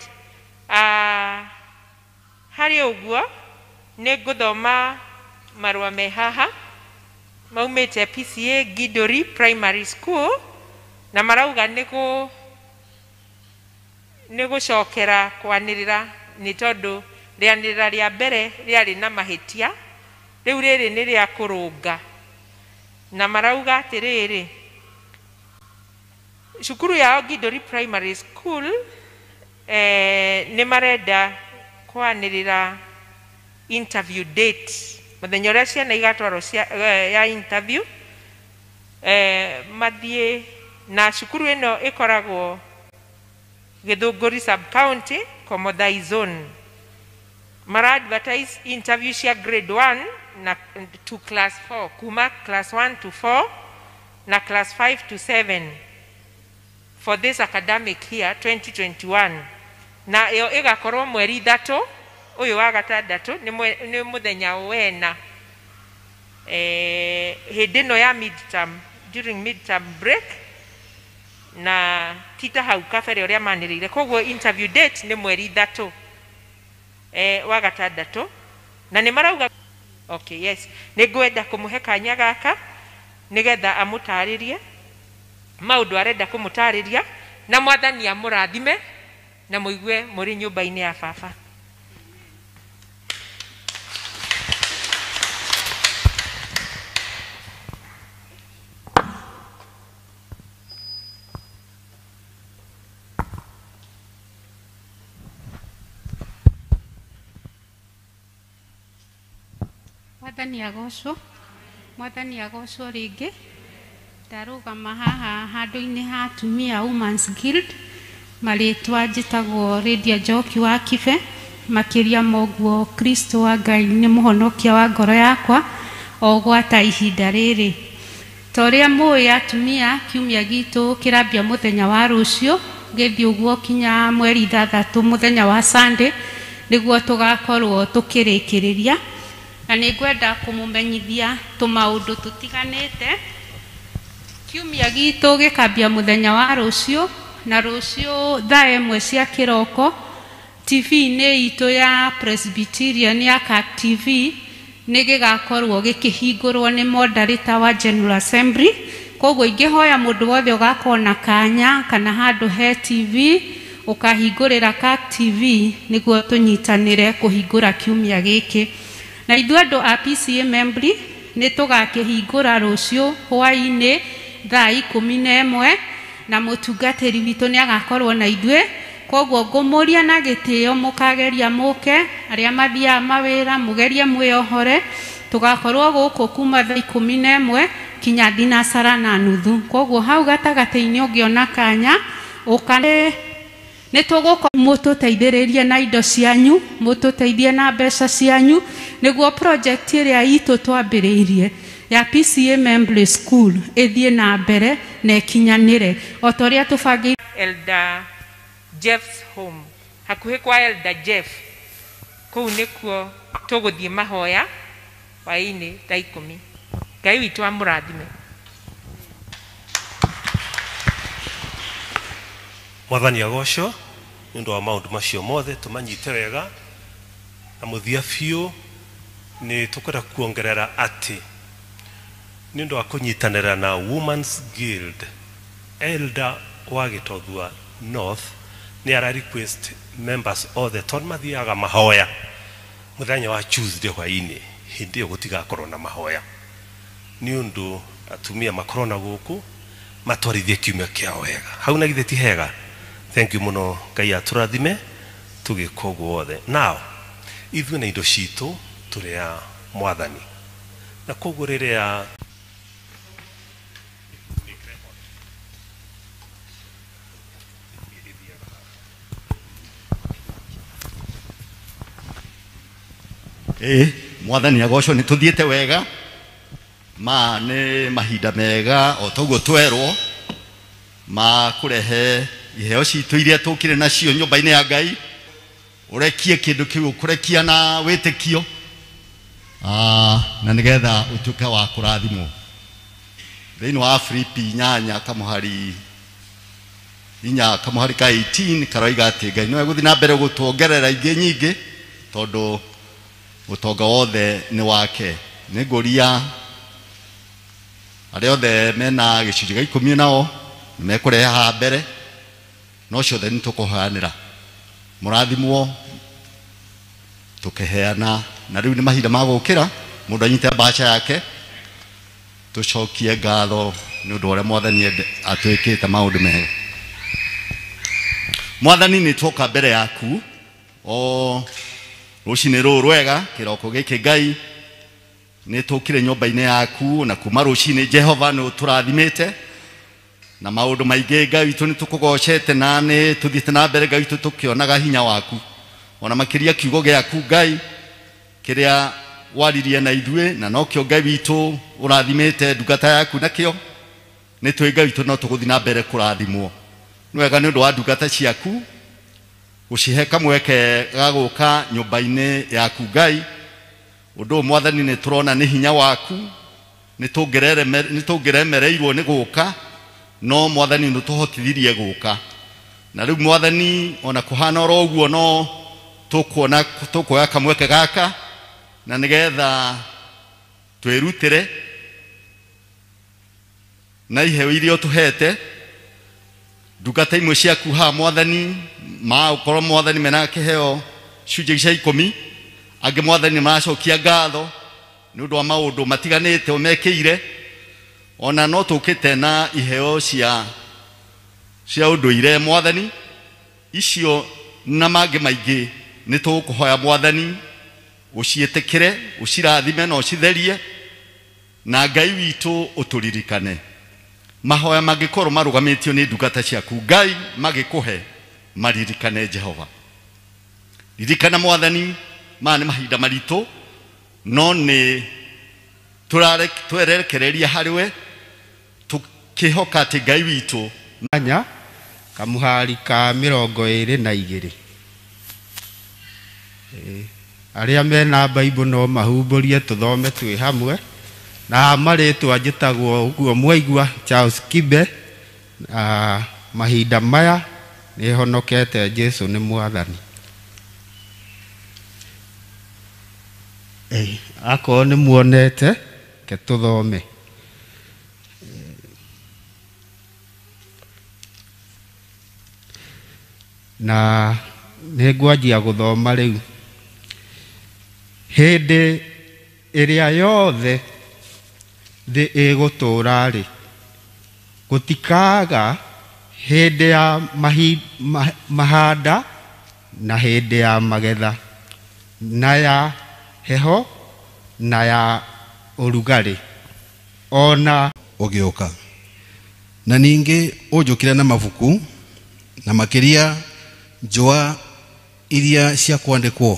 hari ogwo ne guthoma marwa mehaha maumite PCA Gidori Primary School na marauga nego shokera kwanirira ni tondu rianirira ria mbere riari na mahitia riu riri ni ria kurunga na marauga atiriri shukuru ya Gidori Primary School ni marenda kwanirira interview date muthenya uria ciana igatwarwo ya interview mathie na shukuru ino ikoragwo Githunguri sub county Komodhai zone mara advertise interview cia grade 1 na to class 4 kuma class 1 to 4 na class 5 to 7 for this academic year 2021 na iyo igakorwo mweri 3 uyu wa gatandatu ni muthenya wena hindi no ya midterm during midterm break na tita hau kabere uria manirire kogwo interview date ni mweri 3 wa gatandatu na ni marauga okay yes ni gwenda kumuhe kanya gaka nigetha amutaririe maundu arenda kumutariria na mwathani amurathime na muigue muri nyumba-ini ya baba. Mwathani agocwo ringi ndarugama haha handu-ini ha atumia Women's Guild maritwa njitagwo Lydia Njoki wa Kibe makiria moguo Kristo wa Ngai ni muhonokia wa ngoro yakwa ogwata ihinda riri toria muyi atumia kiumia gitu kirambia muthenya wa rucio githii uguo kinya mweri 3 muthenya wa Sunday niguo tugakorwo tukirikiriria na ningwenda kumumenyithia tumaundu tutiganite kiumia gitu gikambia muthenya wa rucio na rucio thaa 1 cia kiroko TV ni itu ya Presbyterian ya CAC TV nigigakorwo gikihingurwo ni moderator wa General Assembly kogwo ingihoya mundu wothe ugakona kanya kana handu he TV ukahingurira CAC TV niguo tunyitanire kuhingura kiumia giki na ithu andu a PCA membri ni tugakihingura rucio hwaini thaa 11 na mutungatiri witu ni agakorwo na ithwe kogwo ngumuria na gitio mukageria muke aria mathia mawira mugeria mweyohore tugakorwo guku kuma thaa 11 kinya dinasara na nuthu kogwo hau gatagati-ini ungiona kanya ukane ni tuguko mututeithiririe na indo cianyu mututeithie na mbeca cianyu niguo project iria itu twambiriirie ya PCA Members School ithie na mbere na kinyanire otoria tubangi Elder Jeff's home hakuhi kwa Elder Jeff kuu nikuo tuguthie mahoya waini thaa 10 Ngai witu amurathime. Mwathani agocwo ni ndo wa maundu macio mothe tumanyite wega na muthia biu ni tukwenda kuongerera ati ni ndo wa kunyitanira na Women's Guild Elder wa Gitothua North ni ara request members all the ton mathiaga mahoya muthenya wa Tuesday hwaini hindi yo gutigakorwo na mahoya ni undu atumia makorona guku matwarithie kiumia kiao wega hau na githeti hega. Thank you muno Ngai aturathime tugikogwo wothe now ithuĩ na indo citu turia mwathani na kogwo riria mwathani agocwo ni tuthiete wega ma nĩ mahinda mega o toguo twerwo ma kũrehe iheo citũ iria tũkire nacio nyũmba-inĩ ya Ngai ũrekie kĩndũ kĩu kũrekia na wĩtĩkio na nĩgetha ũtuĩke wa kũrathimwo thĩinĩ wa Filipi 8 kamuhari ka 18 karoiga atĩ Ngai no egũthiĩ na mbere gũtuongerera ingĩ nyingĩ tondũ ũtonga wothe nĩ wake. Nĩ ngũria arĩa othe mena gĩcunjĩ gĩa 10 nao nĩmekũrehe haha mbere no ciothe nĩ tũkũheanĩra mũrathimwo tũkĩheana. Na rĩu nĩ mahinda ma gũkĩra mũndũ anyite mbaca yake tũcokie ngatho nĩ ũndũ ũrĩa Mwathani atwĩkĩte maũndũ mega. Mwathani nĩ twoka mbere yaku o rũcinĩ rũrũ rwega kĩroko gĩkĩ Ngai nĩ tũkire nyũmba-inĩ yaku na kuma rũcinĩ Jehova nĩ ũtũrathimĩte na maũndũ maingĩ Ngai witũ nĩ tũkũgocete na nĩ tũthiĩte na mbere Ngai witũ tũkĩonaga hinya waku ona makĩria kiugo gĩaku Ngai kĩrĩa waririe na ithuĩ na nokĩo Ngai witũ ũrathimĩte ndungata yaku nakĩo nĩ twĩ Ngai witũ no tũgũthiĩ na mbere kũrathimwo. Nĩ wega nĩ ũndũ wa ndungata ciaku gũcihe kamweke ga gũka nyũmba-inĩ yaku Ngai. Ũndũ Mwathani nĩ tũrona nĩ hinya waku nĩ tũngĩremereirwo nĩ gũka no Mwathani nĩ tũhotithirie gũka. Na rĩu Mwathani ona kũhana oro ũguo no tũkuoya kamweke gaka na nĩgetha twĩrutĩre na iheo iria ũtũhete ndungata imwe ciaku haha Mwathani maũkorwo Mwathani mena kĩheo cunjĩ cia 10 angĩ Mwathani maracokia ngatho nĩ ũndũ wa maũndũ matiganĩte ũmekĩire ona no tũkĩte na iheo cia ũndũire Mwathani icio na mangĩ maingĩ nĩ tũgũkũhoya Mwathani ũciĩtĩkĩre ũcirathime na ũcitherie na Ngai witũ ũtũririkane. Mahoya mangĩkorwo marũgamĩtio nĩ ndungata ciaku Ngai magĩkũhe maririkane Jehova. Ririkana Mwathani ma nĩ mahinda maritũ no nĩ twerekereria harĩwe tũkĩhoka atĩ Ngai witũ anya kamuhari ka 22 arĩa mena Bible no mahumbũrie tũthome twĩ hamwe na marĩtwa njĩtagwo ũguo mwaigua Charles Kibe. Mahinda maya nĩ honokete Jesu nĩ Mwathani. Akorwo nĩ muonete ke tũthome. Na nĩ ngwanjia gũthoma rĩu. Hĩndĩ ĩrĩa yothe thĩ ĩgũtũra-rĩ gũtikaga hĩndĩ ya mahanda na hĩndĩ ya magetha na ya heho na ya ũrugarĩ ona ũgĩũka. Na ningĩ ũnjũkĩre na mabuku na makĩria njũa iria cia kwandĩkwo.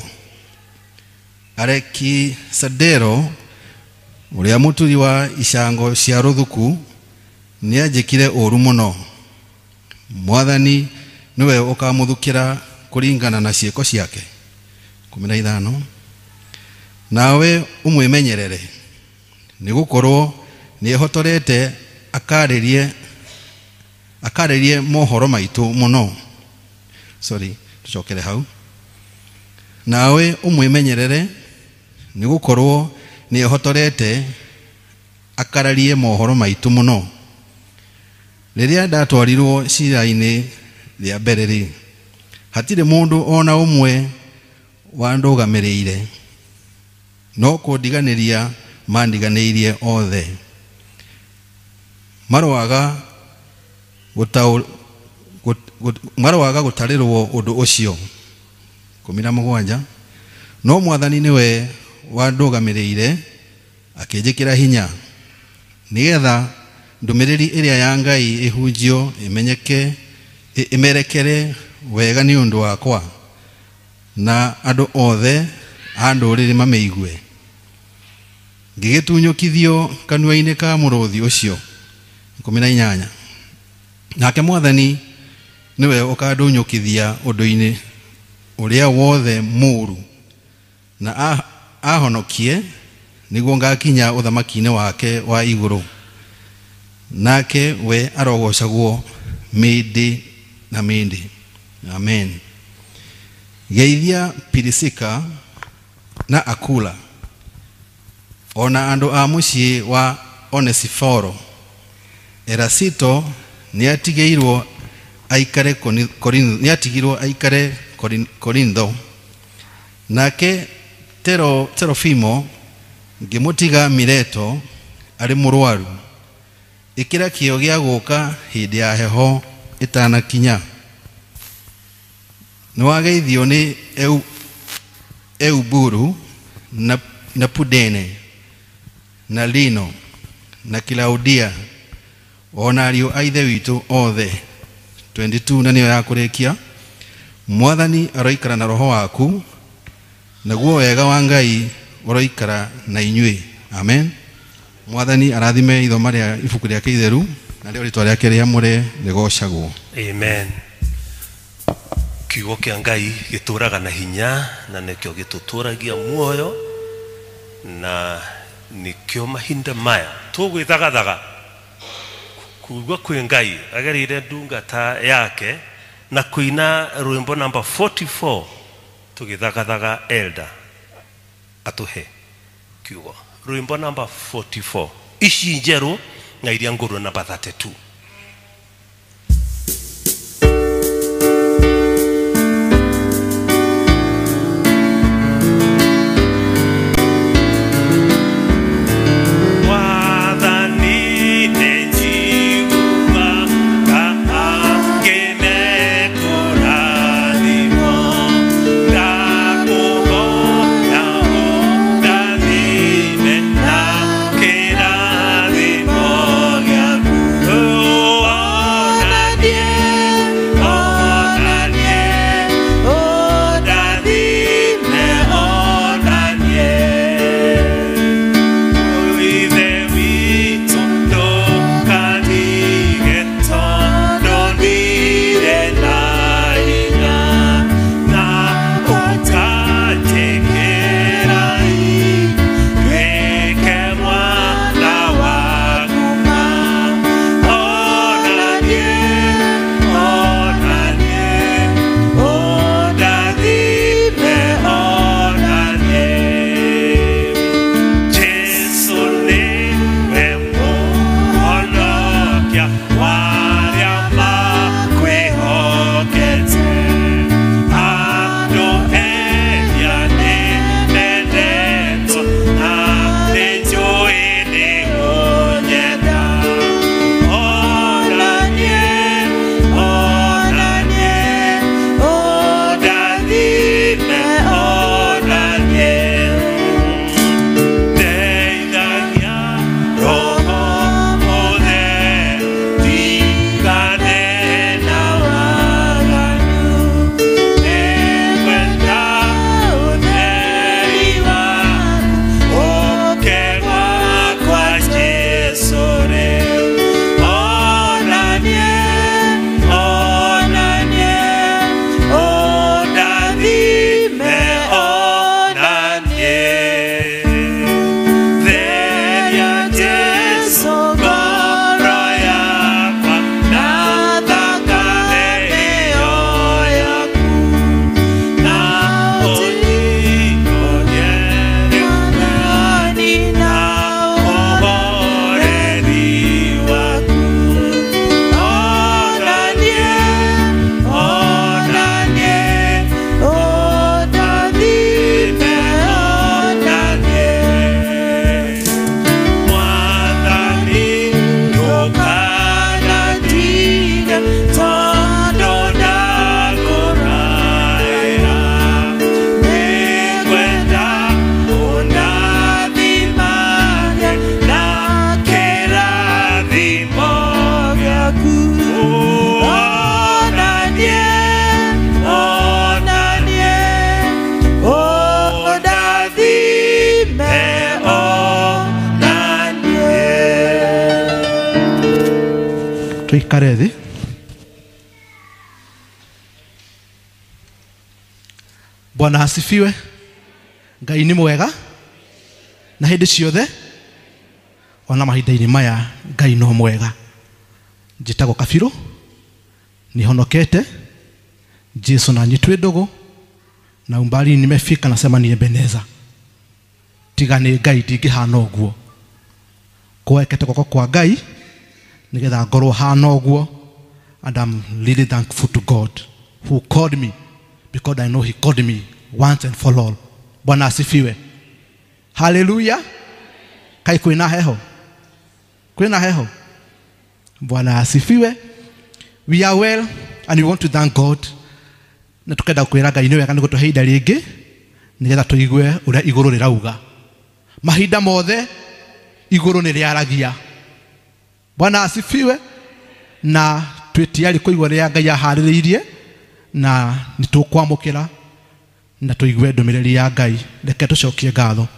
Alekisadero ũrĩa mũturi wa icango cia rũthuku nĩ anjĩkire ũru mũno. Mwathani niwe ũkamũthukĩra kũringana na ciĩko ciake. 15. Nawe ũmwĩmenyerere nĩ gũkorwo nĩ ehotorete akarĩrie mohoro maitũ mũno. Tũcokere hau. Nawe ũmwĩmenyerere nĩ gũkorwo nĩ ehotorete akararie mohoro maitũ mũno. Rĩrĩa ndatwarirwo cira-inĩ rĩa mbere-rĩ hatirĩ mũndũ ona ũmwe wandũgamĩrĩire no kũndiganĩria mandiganĩirie othe. Maroaga gũtarĩrwo ũndũ ũcio. 17. No Mwathani nĩwe wandũgamĩrĩire akĩnjĩkĩra hinya nĩgetha ndũmĩrĩri ĩrĩa ya Ngai ĩhunjio ĩmerekere wega nĩ ũndũ wakwa na andũ othe a ndũrĩrĩ mamĩigue. ngigitunyukithio kanua-ini ka muruthi ucio 18 nake Mwathani niwe ukandunyukithia undu-ini uria wothe muru na ahonokie niguo ngakinya uthamaki-ini wake wa iguru nake we arogocagwo mindi na mindi. Amen. Geithia Pirisika na Akula ona andu a mucii wa Onesiforo. Erasito niatigirwo aikare Korintho nake Terofimo ngimutiga Mileto ari murwaru. Ikira kio gia guka hindi ya heho itanakinya. Niwageithio ni Euburu na Pudene na Lino na Kilaudia ona ariu a ithe witu othe. 22 na niyo ya kurikia. Mwathani aroikara na roho waku naguo wega wa Ngai uroikara na inyui. Amen. Mwathani arathime ithoma ria ibuku ria Kitheru na rio ritwa riake riamure rigocagwo. Amen. Kiugo kia Ngai gituraga na hinya na nikio gituturagia muoyo na nikio mahinda maya tugwithagathaga kuigua kwi Ngai agerire ndungata yake na kuina rwimbo number 44 tugithagathaga elder atuhe kiugo rwimbo number 44 ici njeru na iria nguru number 32. Oh tuikare thĩ. Bwana asifiwe. Ngai nĩ mwega na hĩndĩ ciothe, ona mahinda-inĩ maya Ngai no mwega. Njĩtagwo Kabirũ, nihonokete. Jesu na nyitwe ndogo na umbali nimefika, nasema ni Ebeneza. Tiga nĩ Ngai ndingĩhana ũguo. Kwekete goko kwa Ngai nigetha ngorwo hana ũguo. And I'm really thankful to God who called me, because I know he called me once and for all. Bwana asifiwe. Hallelujah. Kai kwina heho. Kwina heho. Bwana asifiwe. We are well and we want to thank God. Na tukenda kwira Ngai nĩ wega nĩ gũtũhe ihinda rĩngĩ nigetha tũigue ũrĩa igũrũ rĩrauga. Mahinda mothe igũrũ nĩ rĩaragia. Bwana asifiwe. Na twĩtiari kũigua rĩrĩa Ngai aharĩrĩirie, na nĩtũkwamũkĩra na tũigue ndũmĩrĩri ya Ngai. Reke tũcokie ngatho.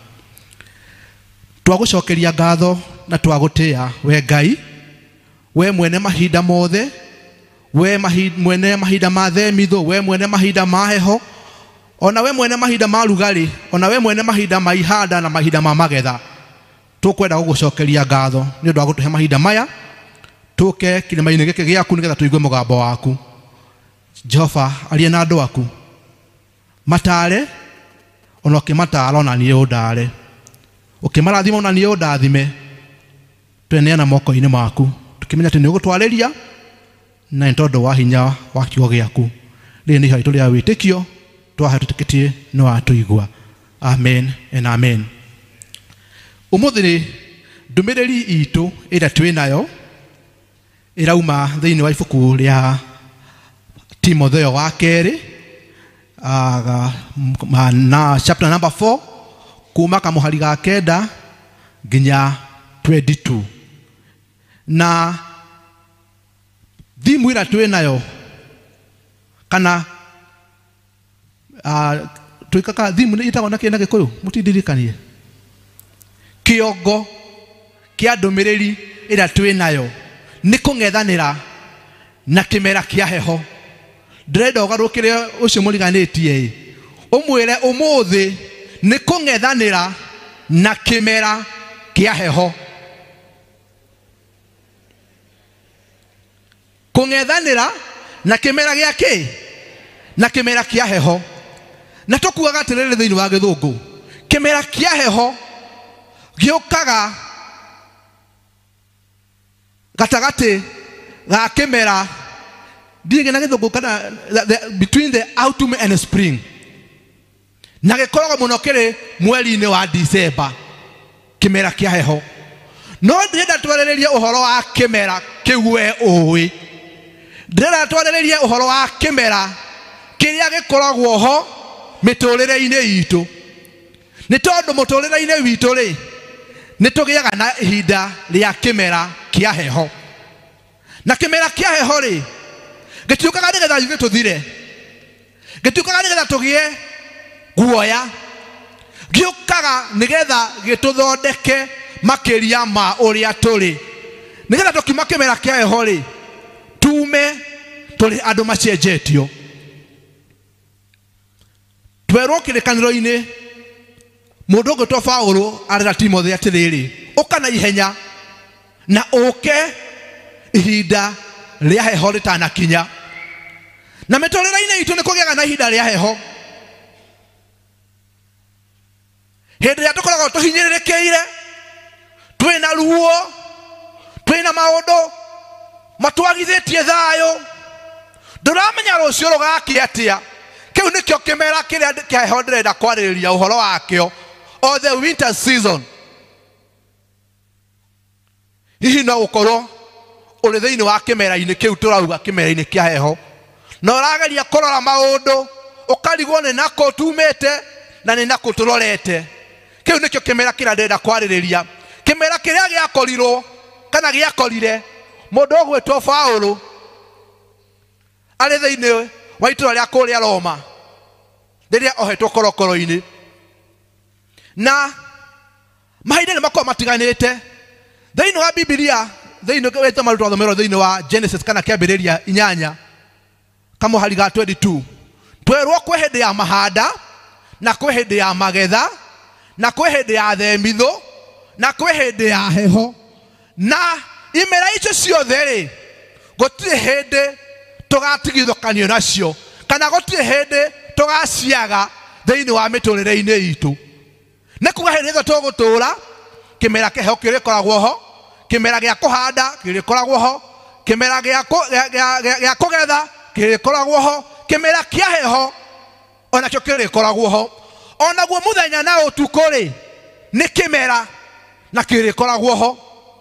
Twagũcokeria ngatho na twagũtĩĩa we Ngai, we mwene mahinda mothe, we mwene mahinda ma themithũ, we mwene mahinda ma heho, ona we mwene mahinda ma rugarĩ, ona we mwene mahinda ma ihanda na mahinda ma magetha. Tũkwenda gũgũcokeria ngatho nĩ ũndũ wa gũtũhe mahinda maya. Tũke kĩrĩma-inĩ gĩkĩ gĩaku nĩgetha tũigue mũgambo waku. Jehova, aria na andũ aku, matare ona ũkĩmatara ona niĩ ũndare, ũkĩmarathima ona niĩ ũndathime. Tweneana moko-inĩ maku, tũkĩmenya atĩ nĩ ũgũtwarĩria na nĩ tondũ wa hinya wa kiugo gĩaku. Rĩrĩ nĩ ihoya rĩa wĩtĩkio twahe tũtĩkĩtie nĩ watũigua. Amen and amen. Ũmũthĩ ndũmĩrĩri itũ ĩrĩa twĩnayo ĩrauma thĩinĩ wa ibuku rĩa Timotheo wa kerĩ, na chapter number 4 kuma kamũhari ga 9 nginya 22. Na thimu ĩrĩa twĩnayo kana twĩkaga thimu ĩtagwo na Gĩkũyũ, mũtindirikanie. Kĩongo kĩa ndũmĩrĩri ĩrĩa twĩnayo nĩ kũng'ethanĩra na kĩmera kĩa heho. Ndĩrenda ũgarũrũkĩre ũcio mũriganĩtie, ũmwĩre ũmũthĩ nĩ kũng'ethanĩra na kĩmera kĩa heho. Kũng'ethanĩra na kĩmera gĩa kĩ? Na kĩmera kĩa heho. Na tũkuaga atĩrĩrĩ thĩinĩ wa Gĩthũngũ, kĩmera kĩa heho gĩũkaga gatagatĩ ga kĩmera ndiĩge na Gĩthũngũ kana between the autumn and spring, na gĩkoragwo mũno kĩrĩ mweri-inĩ wa December, kĩmera kĩa heho. No ndĩrenda twarĩrĩrie ũhoro wa kĩmera kĩu we ũĩ. Ndĩrenda twarĩrĩrie ũhoro wa kĩmera kĩrĩa gĩkoragwo ho mĩtũrĩre-inĩ itũ. Nĩ tondũ mũtũrĩre-inĩ witũ rĩ, nĩ tũgĩaga na ihinda rĩa kĩmera kĩa heho. Na kĩmera kĩa heho rĩ, gĩtiũkaga nĩgetha ithuĩ tũthire, gĩtiũkaga nĩgetha tũgĩe guoya, gĩũkaga nĩgetha gĩtũthondeke makĩria ma ũrĩa tũrĩ, nĩgetha tũkiuma kĩmera kĩa heho rĩ, tume tũrĩ andũ macenjetio. Twerwo kĩrĩkanĩro-inĩ mũndũ ũngĩtwo Paũlũ arera Timotheo atĩrĩrĩ, ũka na ihenya na ũke ihinda rĩa heho rĩtanakinya. Na mĩtũrĩre-inĩ itũ nĩ kũgĩaga na ihinda rĩa heho. Hĩndĩ ĩrĩa tũkoragwo tũhinyĩrĩrĩkĩire, twĩna ruo, twĩna maũndũ matwagithĩtie thayũ, ndũramenya rũciũ rũgakĩa atĩa. Kĩu nĩkĩo kĩmera kĩrĩa kĩa heho ndĩrenda kwarĩrĩria ũhoro wakĩo, or the winter season. Hihi no gũkorwo ũrĩ thĩinĩ wa kĩmera-inĩ kĩu tũrauga kĩmera-inĩ kĩa heho, na ũrageria kũrora maũndũ ũkarigwo nĩ nakũ tumĩte na nĩ nakũ tũrorete. Kĩu nĩkĩo kĩmera kĩrĩa ndĩrenda kwarĩrĩria, kĩmera kĩrĩa gĩakorirwo kana gĩakorire mũndũ ũgwĩtwo Paũlũ arĩ thĩinĩ wa itũũra rĩa kũrĩa Roma rĩrĩa ohetwo korokoro-inĩ. Na mahinda nĩ makoragwo matiganĩte thĩinĩ wa Biblia. thĩinĩ wĩta maruta thomero thĩinĩ wa Genesis kana kĩambĩrĩria 8 kama hali ga 22 twerwo kwĩ hĩndĩ ya mahanda na kwĩ hĩndĩ ya magetha na kwĩ hĩndĩ ya themithũ na kwĩ hĩndĩ ya heho na imera icio ciothe rĩ gũtirĩ hĩndĩ tũgatigithũkanio nacio kana gũtirĩ hĩndĩ tũgaciaga thĩinĩ wa mĩtũrĩre-inĩ itũ nĩ kuga hĩndĩ ĩyo tũgũtũũra kĩmera kĩheho kĩrĩkoragwo ho kĩmera gĩa kũhanda kĩrĩkoragwo ho kĩmera gĩa kũgetha kĩrĩkoragwo ho kĩmera kĩa heho onakĩo kĩrĩkoragwo ho onaguo mũthenya na ũtukũ rĩ nĩ kĩmera na kĩrĩkoragwo ho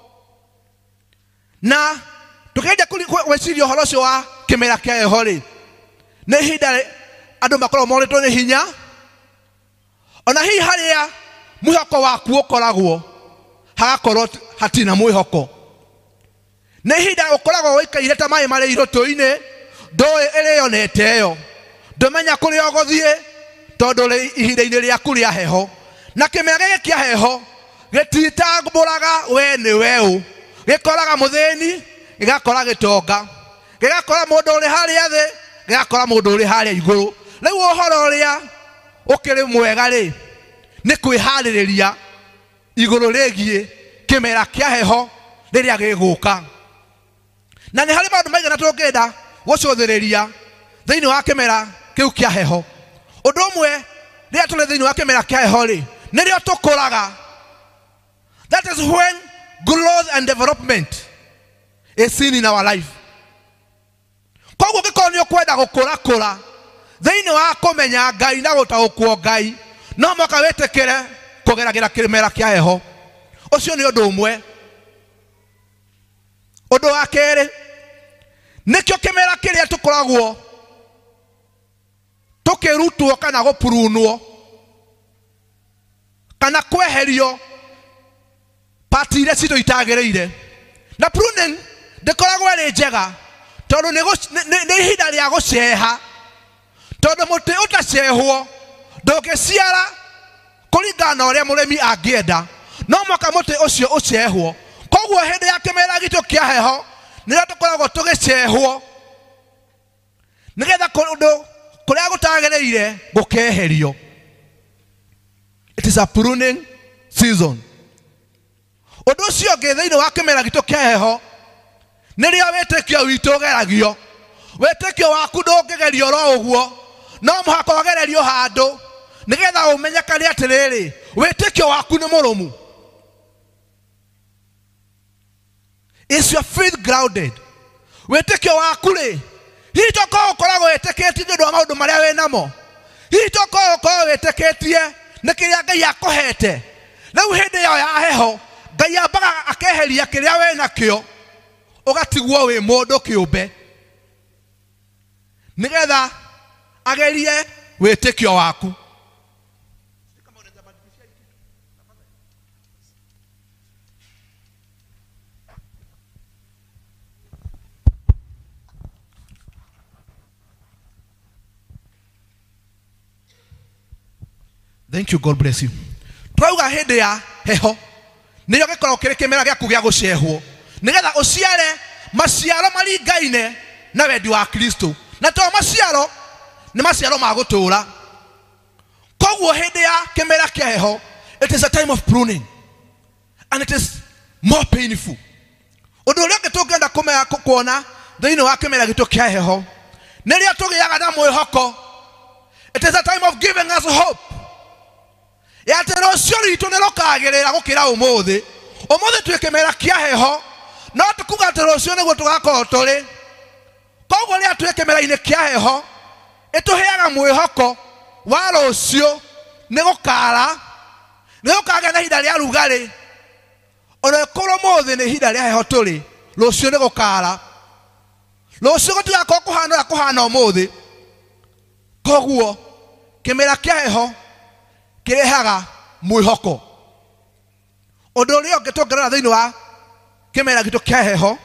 na tũkĩenda gwĩciria ũhoro ũcio wa kĩmera kĩa heho rĩ nĩ ihinda andũ makoragwo morĩtwo nĩ hinya ona hihi harĩa mwĩhoko waku ũkoragwo hagakorwo hatina mwĩhoko nĩ ihinda ũkoragwo ũikaire ta maĩ marĩ irũtũ-inĩ ndũĩ ĩrĩonete ĩyo ndũmenya kũrĩa ũgũthiĩ tondũ ũrĩ ihinda-inĩ rĩaku rĩa heho na kĩmera gĩkĩ kĩa heho gĩtitambũraga we nĩ weũ gĩkoraga mũthĩni gĩgakora gĩtonga gĩgakora mũndũ ũrĩ harĩa thĩ gĩgakora mũndũ ũrĩ harĩa igũrũ rĩu ũhoro ũrĩa ũkĩrĩ mwega rĩ nĩ kwĩharĩrĩria igũrũ rĩgiĩ kĩmera kĩa heho rĩrĩa gĩgũka na nĩ harĩ maũndũ maigana tũngĩenda gũcũthĩrĩria thĩinĩ wa kĩmera kĩu kĩa heho ũndũ ũmwe rĩrĩa tũrĩ thĩinĩ wa kĩmera kĩa heho rĩ nĩrĩo tũkũraga that is when growth and development is seen in our life koguo gĩkorwo nĩ ũkwenda gũkũrakũra thĩinĩ wa kũmenya Ngai na gũtaũkwo Ngai no mũhaka wĩtĩkĩre kũgeragĩra kĩmera kĩa heho ũcio nĩ ũndũ ũmwe ũndũ wa kerĩ nĩkĩo kĩmera kĩrĩa tũkoragwo tũkĩrutwo kana gũpurunwo kana kweherio pati iria citũ itagĩrĩire na pruning ndĩkoragwo ĩrĩ njega tondũ nĩ ihinda rĩa gũceha tondũ mũtĩ ũtacehwo ndũngĩciara kũringana na ũrĩa mũrĩmi angĩenda no mũhaka mũtĩ ũcio ũcehwo koguo hĩndĩ ya kĩmera gitũ kĩa heho nĩrĩo tũkoragwo tũgĩcehwo nĩgetha kũndũ kũrĩa gũtagĩrĩire gũkeherio it is a pruning season ũndũ ũcio ũngĩ thĩinĩ wa kĩmera gitũ kĩa heho nĩrĩo wĩtĩkio witũ ũgeragio wĩtĩkio waku ndũngĩgerio ro ũguo no mũhaka wagererio handũ nĩgetha ũmenyekane atĩrĩrĩ wĩtĩkio waku nĩ mũrũmu is your faith grounded wĩtĩkio waku rĩ hihi tokorwo ũkoragwo wĩtĩkĩtie nĩ ũndũ wa maũndũ marĩa wĩ namo hihi tokorwo ũkorwo wĩtĩkĩtie nĩ kĩrĩa Ngai akũhete rĩu hĩndĩ ĩyo ya heho Ngai ambaga akeheria kĩrĩa wĩ nakĩo ũgatigwo wĩ mũndũ kĩũmbe nĩgetha agerie wĩtĩkio waku Thank you, God bless you. Twauga hĩndĩ ya heho nĩyo gĩkoragwo kĩrĩ kĩmera gĩaku gĩa gũcehwo nĩgetha ũciare maciaro maringaine na wendi wa Kristo na to maciaro nĩ maciaro ma gũtũũra koguo hĩndĩ ya kĩmera kĩa heho it is a time of pruning and it is more painful ũndũ ũrĩa ũngĩ tũngĩenda kuona thĩinĩ wa kĩmera gitũ kĩa heho nĩrĩo tũgĩaga na mwĩhoko it is a time of giving us hope yate rũciũ rwitũ nĩ rũkagĩrĩra gũkĩra ũmũthĩ twĩ kĩmera kĩa heho no tũkuga atĩ rũciũ nĩguo tũgakorwo tũrĩ koguo rĩrĩa twĩ kĩmera-inĩ kĩa heho ĩtũheaga mwĩhoko wa rũciũ nĩ gũkagĩa na ihinda rĩa rugarĩ ona korwo ũmũthĩ nĩ ihinda rĩa heho tũrĩ rũciũ nĩ gũkara rũciũ gũtigakorwo kũhana ũmũthĩ koguo kĩmera kĩa heho kĩrehaga mwĩhoko ũndũ ũrĩa ũngĩ tũngĩrora thĩinĩ wa kĩmera gitũ kĩa heho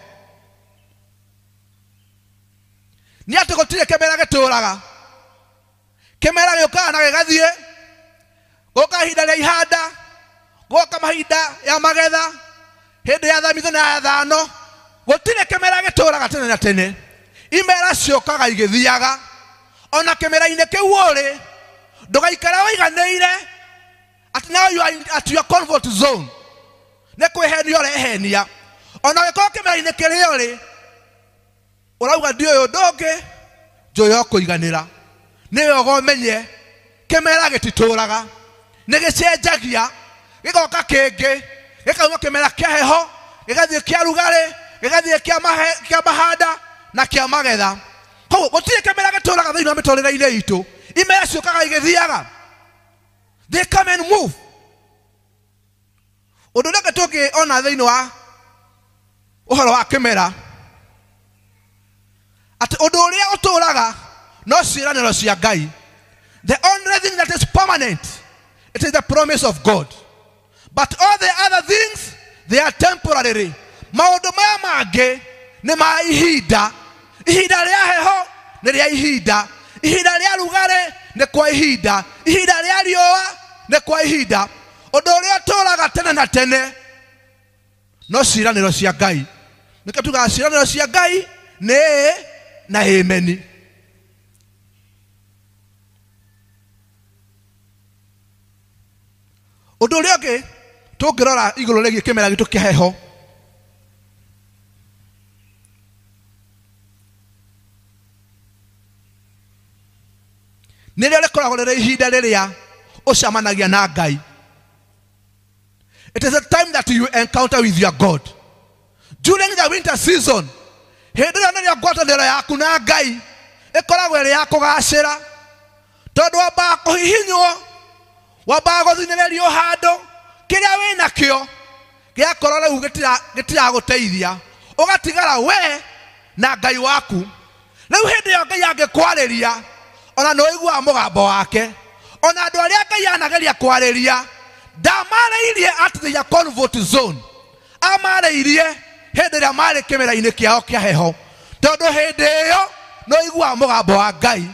nĩ atĩ gũtirĩ kĩmera gĩtũũraga kĩmera gĩũkaga na gĩgathiĩ gũka ihinda rĩa ihanda gũka mahinda ya magetha hĩndĩ ya thamithũ na ya thano gutire kemera gituraga tene na tene imera ciokaga igithiaga ona kemera-ine kiu uri ndugaikara waiganeire at now you are at your comfort zone ne kwihenia urehenia ona giko kemera-ine kiri uri urauga ndio uyu ndungi njoyo kuiganira niwe ogomenye kemera gitituraga ne gicenjagia gigoka kingi gikauma kemera kia heho gigathie kia rugari gigathie kia mahanda na kia magetha koguo gutire kemera gituraga thiini wa mitorire-ine itu imera ciokaga igithiaga they come and move undu ndege tuki ona thiini wa uhoro wa kemera ati undu uria uturaga no ciiraniro cia Ngai. The only thing that is permanent, it is the promise of God. But all the other things, they are temporary. Maundu maya mangi ni ma ihinda. Ihinda ria heho ni ria ihinda. Ihinda ria rugare ni kwa ihinda. Ihinda ria riua ni kwa ihinda. Undu uria uturaga tene na tene no ciiraniro cia Ngai. Nikatuga ciiraniro cia Ngai ni na ameni. Undu uria ungi tungirora iguru rigie kimera gitu kia heho nirio rikoragwo riri ihinda riria ucamanagia na Ngai. It is a time that you encounter with your God. During the winter season, hindi ĩyo nĩrĩo ngwatanĩro yaku na Ngai ĩkoragwo ĩrĩ ya kũgacĩra, tondũ wambaga kũhihinywo, wambaga gũthing'ĩrĩrio handũ kĩrĩa wĩ nakĩo gĩakorwo rĩu gĩtiragũteithia, ũgatigara we na Ngai waku. Rĩu hĩndĩ ĩyo Ngai angĩkwarĩria ona nĩ ũiguaga mũgambo wake, ona andũ arĩa Ngai anageria kwarĩria ndamarĩirie at their comfort zone, amarĩirie hĩndĩ ĩrĩa marĩ kĩmera-inĩ kĩao kĩa heho, tondũ hĩndĩ ĩyo nĩ ũiguaga mũgambo wa Ngai.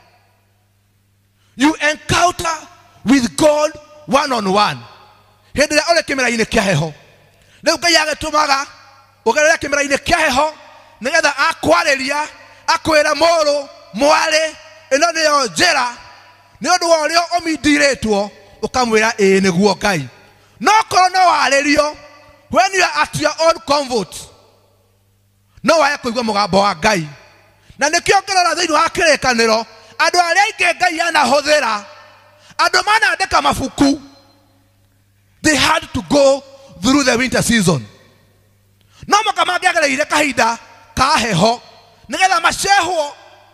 You encounter with God one on one hĩndĩ ĩrĩa ũrĩ kĩmera-inĩ kĩa heho. Rĩu Ngai agĩtũmaga ũgerere kĩmera-inĩ kĩa heho nĩgetha akwarĩria, akwĩra mũrũ mwarĩ ĩno nĩyo njĩra, nĩ ũndũ wa ũrĩa ũmindirĩtwo ukamwira nĩguo Ngai. No korwo no warĩrio when you are at your own comfort, no waya kũigua mũgambo wa Ngai. Na nĩkĩo ngĩrora thĩinĩ wa kĩrĩkanĩro andũ arĩa aingĩ Ngai anahũthĩra, andũ manandĩka mabuku, they had to go through the winter season. No mũka mangĩagereire kahinda ka heho nĩgetha macehwo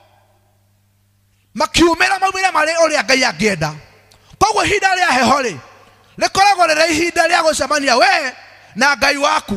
makiumĩra maumĩre marĩ ũrĩa Ngai angĩenda. Koguo ihinda rĩa heho rĩ rĩkoragwo rĩrĩ ihinda rĩa gũcemania we na Ngai waku.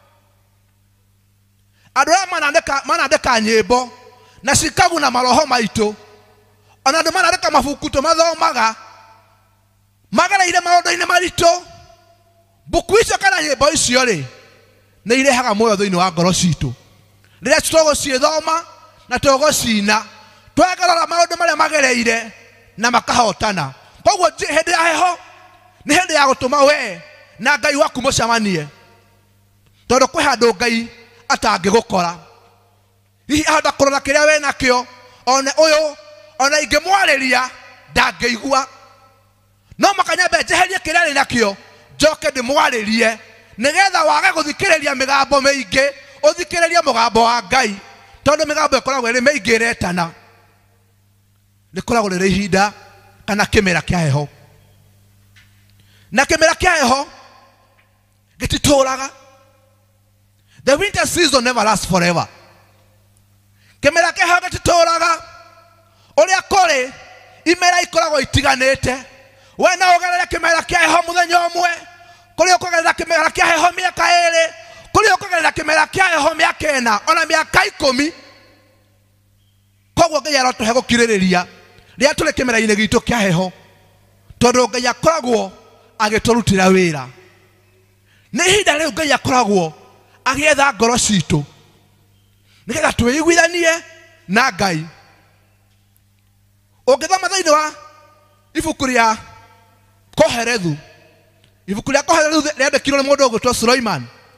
Andũ arĩa manandĩka nyĩmbo na cikaguna maroho maitũ, ona andũ manandĩka mabuku tũmathomaga magereire maũndũ-inĩ maritũ, mbuku icio kana nyĩmbo icio rĩ nĩ irehaga muoyo thĩinĩ wa ngoro citũ. Rĩrĩa tũgũciĩthoma na tũgũcina twagerera maũndũ marĩa magereire na makahotana. Koguo hĩndĩ ya heho nĩ hĩndĩ ya gũtũma we na Ngai waku mũcemanie, tondũ kwĩ handũ Ngai atangĩgũkora. Hihi ahota kũrora kĩrĩa we nakĩo, ona ũyũ ona ingĩmwarĩria ndangĩigua. No makanyambe njeherie kĩrĩa arĩ nakĩo njoke ndĩmwarĩrie nĩgetha wage gũthikĩrĩria mĩgambo mĩingĩ, ũthikĩrĩrie mũgambo wa Ngai, tondũ mĩgambo ĩkoragwo ĩrĩ mĩingĩ ĩretana. Rĩkoragwo rĩrĩ ihinda kana kĩmera kĩa heho, na kĩmera kĩa heho gĩtitũraga. The winter season never lasts forever. Kĩmera kĩa heho gĩtitũraga. Ũrĩa kũrĩ imera ikoragwo itiganĩte. We no ũgerere kĩmera kĩa heho mũthenya ũmwe, kũrĩ ũkũgerera kĩmera kĩa heho mĩaka ĩrĩ, kũrĩ ũkũgerera kĩmera kĩa heho mĩaka ĩna ona mĩaka 10. Koguo Ngai arotũhe gũkirĩrĩria rĩrĩa tũrĩ kĩmera-inĩ gitũ kĩa heho, tondũ Ngai akoragwo agĩtũrutĩra wĩra. Nĩ ihinda rĩu Ngai akoragwo agĩetha ngoro citũ nĩgetha twĩiguithanie na Ngai. Ũngĩthoma thĩinĩ wa ibuku rĩa Koherethu, ibuku rĩa Koherethu rĩandĩkirwo nĩ mũndũ ũgwĩtwo Suleiman,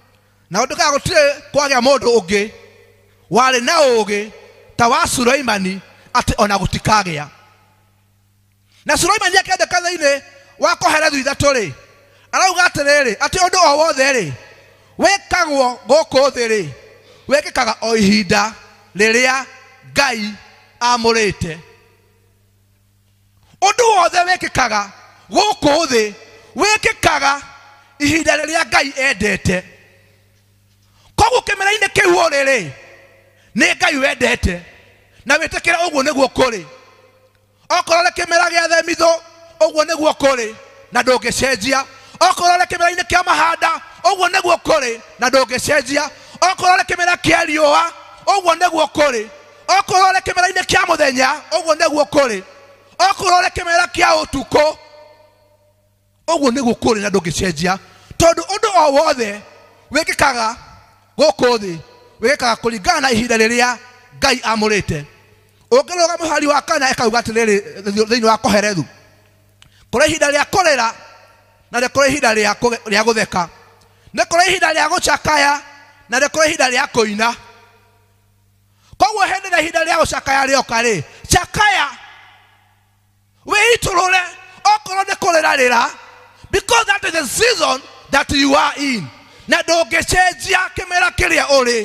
na ndukaga gutire kwagĩa mũndũ ũngĩ warĩ na ũũgĩ ta wa Sulaimani atĩ ona gũtikagĩa. Na Sulaimani akĩandĩka thĩinĩ wa Koherethu 3 arauga atĩrĩrĩ atĩ ũndũ o wothe rĩ wĩkagwo gũkũ thĩ rĩ wĩkĩkaga o ihinda rĩrĩa Ngai amũrĩte. Ũndũ wothe wĩkĩkaga gũkũ thĩ wĩkĩkaga ihinda rĩrĩa Ngai endete. Koguo kĩmera-inĩ kĩu rĩrĩ nĩ Ngai wendete na wĩtĩkĩra ũguo nĩguo kũrĩ. Okorwo nĩ kĩmera gĩa themithũ ũguo nĩguo kũrĩ na ndũngĩcenjia. Okorwo nĩ kĩmera-inĩ kĩa mahanda ũguo nĩguo kũrĩ na ndũngĩcenjia. Okorwo nĩ kĩmera kĩa riũa ũguo nĩguo kũrĩ. Okorwo nĩ kĩmera-inĩ kĩa mũthenya ũguo nĩguo kũrĩ. Okorwo nĩ kĩmera kĩa ũtukũ ũguo nĩguo kũrĩ na ndũngĩcenjia. Tondũ ũndũ o wothe wĩkĩkaga gũkũ thĩ wĩkĩkaga kũringana na ihinda rĩrĩa Ngai amũrĩte. Ũngĩrũga mũhari wa 4 ekauga atĩrĩrĩ thĩinĩ wa Koherethu, kũrĩ ihinda rĩa kũrĩra na kũrĩ ihinda rĩa gũtheka, nĩ kũrĩ ihinda rĩa gũcakaya na kũrĩ ihinda rĩa kũina. Koguo hĩndĩ ĩrĩa ihinda rĩa gũcakaya rĩoka rĩ, cakaya wĩitũrũre okorwo nĩ kũrĩra rĩra, because that is the season that you are in, na ndũngĩcenjia kĩmera kĩrĩa ũrĩ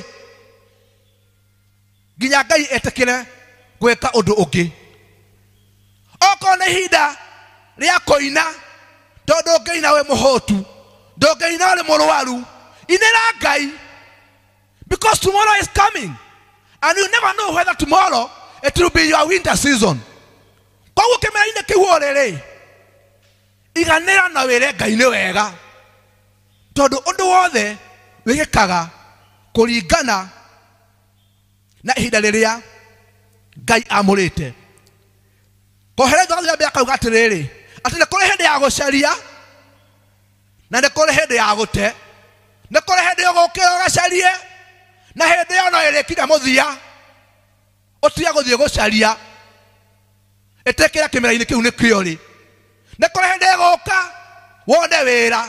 nginya Ngai etĩkĩre gwĩka ũndũ ũngĩ. Okorwo nĩ ihinda rĩa kũina, tondũ ngĩina wĩ mũhũtu, ndũngĩina ũrĩ mũrwaru, inĩra Ngai, because tomorrow is coming and you never know whether tomorrow it will be your winter season. Koguo kĩmera-inĩ kĩu rĩrĩ iganĩra na wĩre Ngai nĩ wega, tondũ ũndũ wothe wĩkĩkaga kũringana na ihinda rĩrĩa Ngai amũrĩte. Koherethu akauga atĩrĩrĩ atĩ nĩ kũrĩ hĩndĩ ya gũcaria na nĩ kũrĩ hĩndĩ ya gũte, nĩ kũrĩ hĩndĩ ũgũkĩra ũgacarie na hĩndĩ ĩyo no ĩrĩkinya mũthia ũtige gũthiĩ gũcaria, ĩtĩkĩra kĩmera-inĩ kĩu nĩkĩo rĩ. Nĩ kũrĩ hĩndĩ ĩgũka wone wĩra,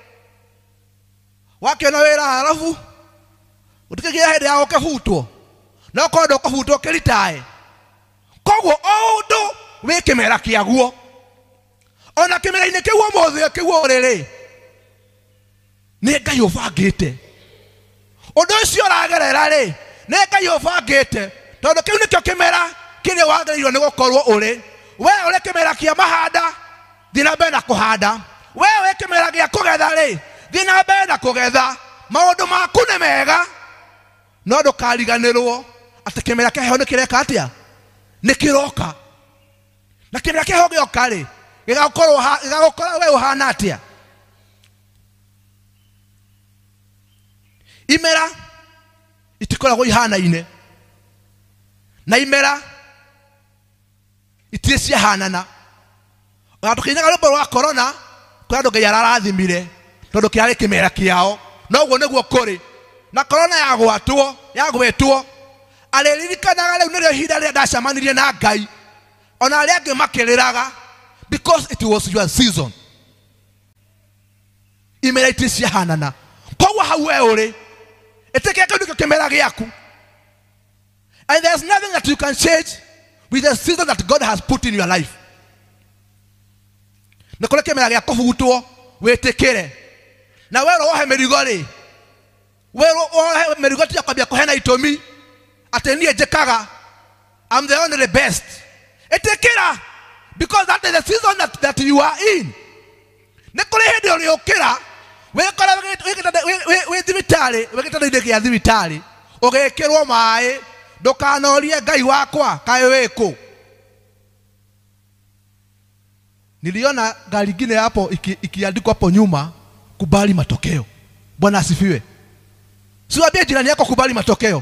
wakĩona wĩra halafu ũtikĩgĩa hĩndĩ ya gũkĩbutwo na ũkorwo ndũkũbutwo kĩritaĩ. Koguo o ũndũ wĩ kĩmera kĩaguo. Ona kĩmera-inĩ kĩu ũmũthĩ kĩu rĩrĩ nĩ Ngai ũbangĩte. Ũndũ ũcio ũragerera rĩ nĩ Ngai ũbangĩte, tondũ kĩu nĩkĩo kĩmera kĩrĩa wagĩrĩirwo nĩ gũkorwo ũrĩ. Wee ũrĩ kĩmera kĩa mahanda, thiĩ na mbere na kũhanda. Wee ũrĩ kĩmera gĩa kũgetha rĩ, thiĩ na mbere na kũgetha. Maũndũ maku nĩ mega, no ndũkariganĩrwo atĩ kĩmera kĩa heho nĩ kĩreka atĩa, nĩ kĩroka. Na kĩmera kĩa heho gĩoka rĩ gĩgagũkora wee ũhana atĩa. Imera itikoragwo ihanaine na imera itirĩ ciahanana. Ona tũkĩinaga rwĩmbo rwa korona kũrĩa andũ Ngai ararathimire tondũ kĩarĩ kĩmera kĩao, na ũguo nĩguo kũrĩ. Na korona yagwĩtwo arĩririkanaga rĩu nĩrĩo ihinda rĩrĩa ndacemanirie na Ngai, ona arĩa angĩ makĩrĩraga, because it was your season. Imera itirĩ ciahanana. Koguo hau we ũrĩ ĩtĩkĩra kĩu nĩkĩo kĩmera gĩaku, and there's nothing that you can change with the season that God has put in your life. Nĩ kũrĩ kĩmera gĩa kũbutwo wĩtĩkĩre, na we wohe mĩrigo rĩ, we wohe mĩrigo tiga kwambia kũhena itũmi atĩ niĩ njĩkaga I'm the only best. Ĩtĩkĩra, because that is the season that you are in. Nĩ kũrĩ hĩndĩ ũrĩũkĩra wĩkora wĩ thibitarĩ, wĩgĩtanda-inĩ gĩa thibitarĩ ũgĩkĩrwo maĩ, ndũkanorie Ngai wakwa kaĩ wĩkũ. Niliona gari ingine hapo ikiandikwa hapo nyuma, kubali matokeo. Bwana asifiwe. Siwaambie jirani yako kubali matokeo,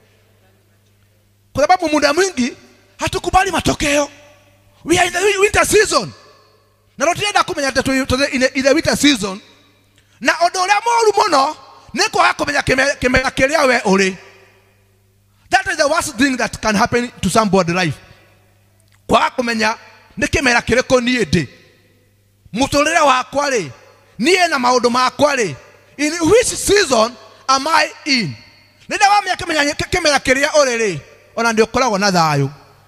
kwa sababu muda mwingi hatukubali matokeo. We are in the winter season, na rotienda kumenya in the winter season, na ũndũ ũrĩa mũru mũno nĩ kwaga kũmenya kĩmera kĩrĩa we ũrĩ. That is the worst thing that can happen to somebody's life. Kwaga kũmenya nĩ kĩmera kĩrĩkũ niĩ ndĩ, mũtũrĩre wakwa rĩ, niĩ na maũndũ makwa rĩ, in which season am I in? Nenda wa mya kemera kiria orere ona ndio koragwo na thayo.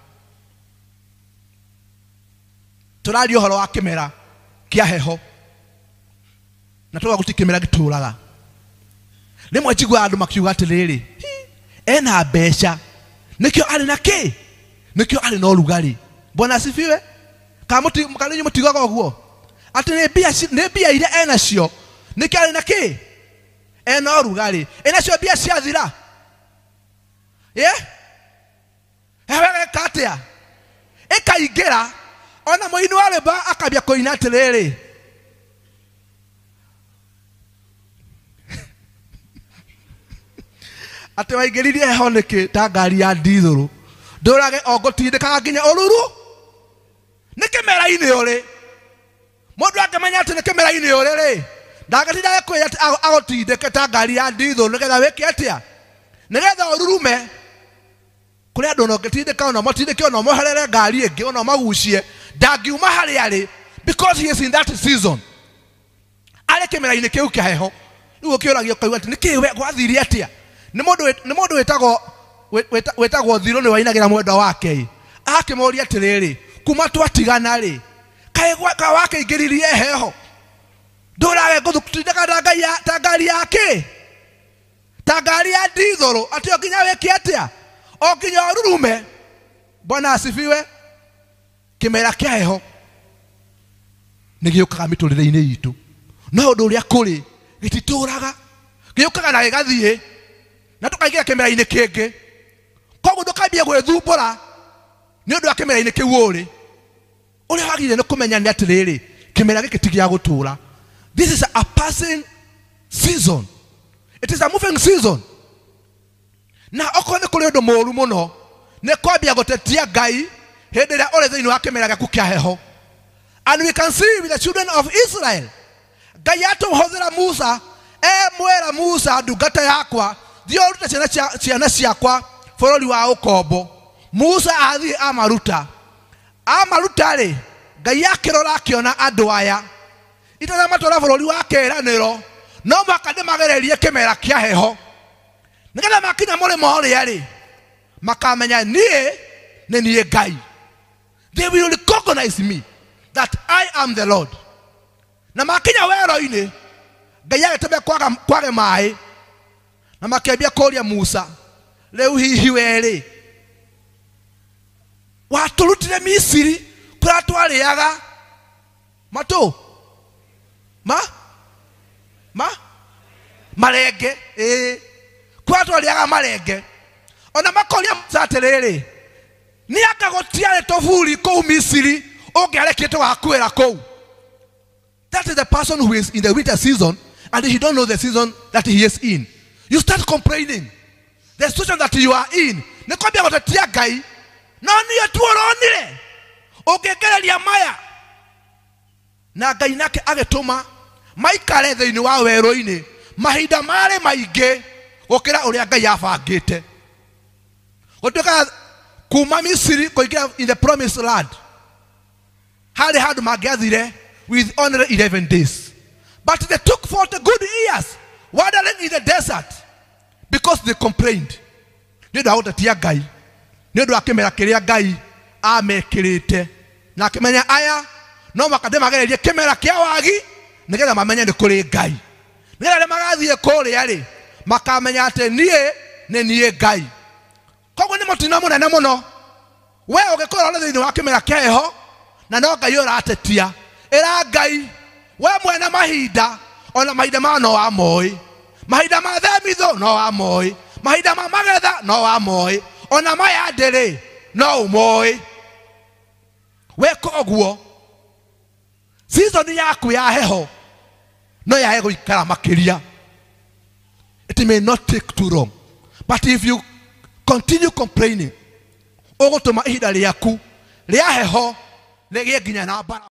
Turario horo wa kemera kia heho. Na tuga guti kemera gituraga. Rimwe njigua andu makiuga atiriri, ena mbeca nikio ari na ki? Nikio ari na urugari. Bwana asifiwe. Kamuti mkalinyi mutigaga oguo. Ati ne bia ile ena cio nikio ari na ki? Ena urugari. Ena cio bia cia thira. Ewe katia. Ekaigera ona moinu wale ba akabia koina atiriri. Ate waigeririe heho niki ta ngari ya ndithuru ndurage ogotindika nginya ururu niki mera-ini uri mundu akamenya ati niki mera-ini uri ri ndagatinda kwira ati agotindike ta ngari ya ndithuru nigetha wiki atia nigetha ururume kuri andu no gitindika ona matindike ona moherere ngari ingi ona magucie ndangiuma hari ari because he is in that season ari kimera-ini kiu kia heho riu ukiuragio kauga ati niki we gwathiri atia ni mundu wetagwo thiro ni wainagira mwenda wake akimoria atiriri kuma twatigana ri kae wake igiririe heho ndurage guthutindika ta ngari yake ta ngari ya ndithuru ati okinya wiki atia okinya ururume. Bwana asifiwe. Kimera kia heho nigiukaga miturire-ini itu no undu uria kuri gitituraga giukaga na gigathie na tukaigira kimera-ini kingi koguo ndukambia gwithumbura ni undu wa kimera-ini kiu uri uria wagire ni kumenya ni atiriri kimera giki ti gia gutura. This is a passing season. It is a moving season. Na oko ni kuri undu moru muno ni kwambia gutetia Ngai hindi ria uri thiini wa kimera giaku kia heho. And we can see with the children of Israel, Ngai atuhũthĩra Musa mwera Musa ndungata yakwa thio ruta ciana ciakwa bũrũri wa ũkombo. Musa athie amaruta ri Ngai akĩrora akĩona andũ aya itana matwara bũrũri wa kĩĩranĩro no makande magererie kĩmera kĩa heho nigetha makinya mũrĩmo ũrĩa ri makamenya niĩ nĩ niĩ Ngai. They will recognize me that I am the Lord. Na makinya wero-ini Ngai agĩtembea kwage maĩ na makĩambia kũria Musa, rĩu hihi weri waturutire Misiri kuria twarĩaga matu marenge kuria twarĩaga marenge. Ona makoria Musa atiriri ni akagũtiarĩ tũburi kũu Misiri ũngĩarekĩte wa kwĩra kũu. That is the person who is in the winter season and he don't know the season that he is in. You start complaining the situation that you are in. Ni kwambia gũtetia Ngai no niĩ tuoronire ũngĩngereria maya na Ngai nake agĩtũma maikare thĩinĩ wa werũ-inĩ mahinda marĩ maingĩ gũkĩra ũrĩa Ngai abangĩte. Gũtuĩka kuma Misiri kũingĩra in the promised land harĩ handũ mangĩathire with only 11 days. But they took 40 good years wandering in the desert because they complained. Nĩ ũndũ wa gũtetia Ngai, nĩ ũndũ wa kĩmera kĩrĩa Ngai amekĩrĩte na akĩmenya aya no makande magererie kĩmera kĩa wagi nĩgetha mamenye nĩ kũrĩ Ngai. Nĩgetha rĩrĩa magathiĩ kũrĩa rĩ makamenya atĩ niĩ nĩ niĩ Ngai. Koguo nĩ mũtino mũnene mũno we ũgĩkorwo ũrĩ thĩinĩ wa kĩmera kĩa heho na no Ngai ũratetia. Ĩra Ngai we mwene mahinda ona mahinda ma no wa moĩ, mahinda ma themithũ no wa moĩ, mahinda ma magetha no wa moĩ, ona maya ndĩrĩ no ũmoĩ. Weka ũguo season yaku ya heho no yahe gũikara makĩria. It may not take too long, but if you continue complaining ũgũtũma ihinda rĩaku rĩa heho rĩgĩe nginya na mbara.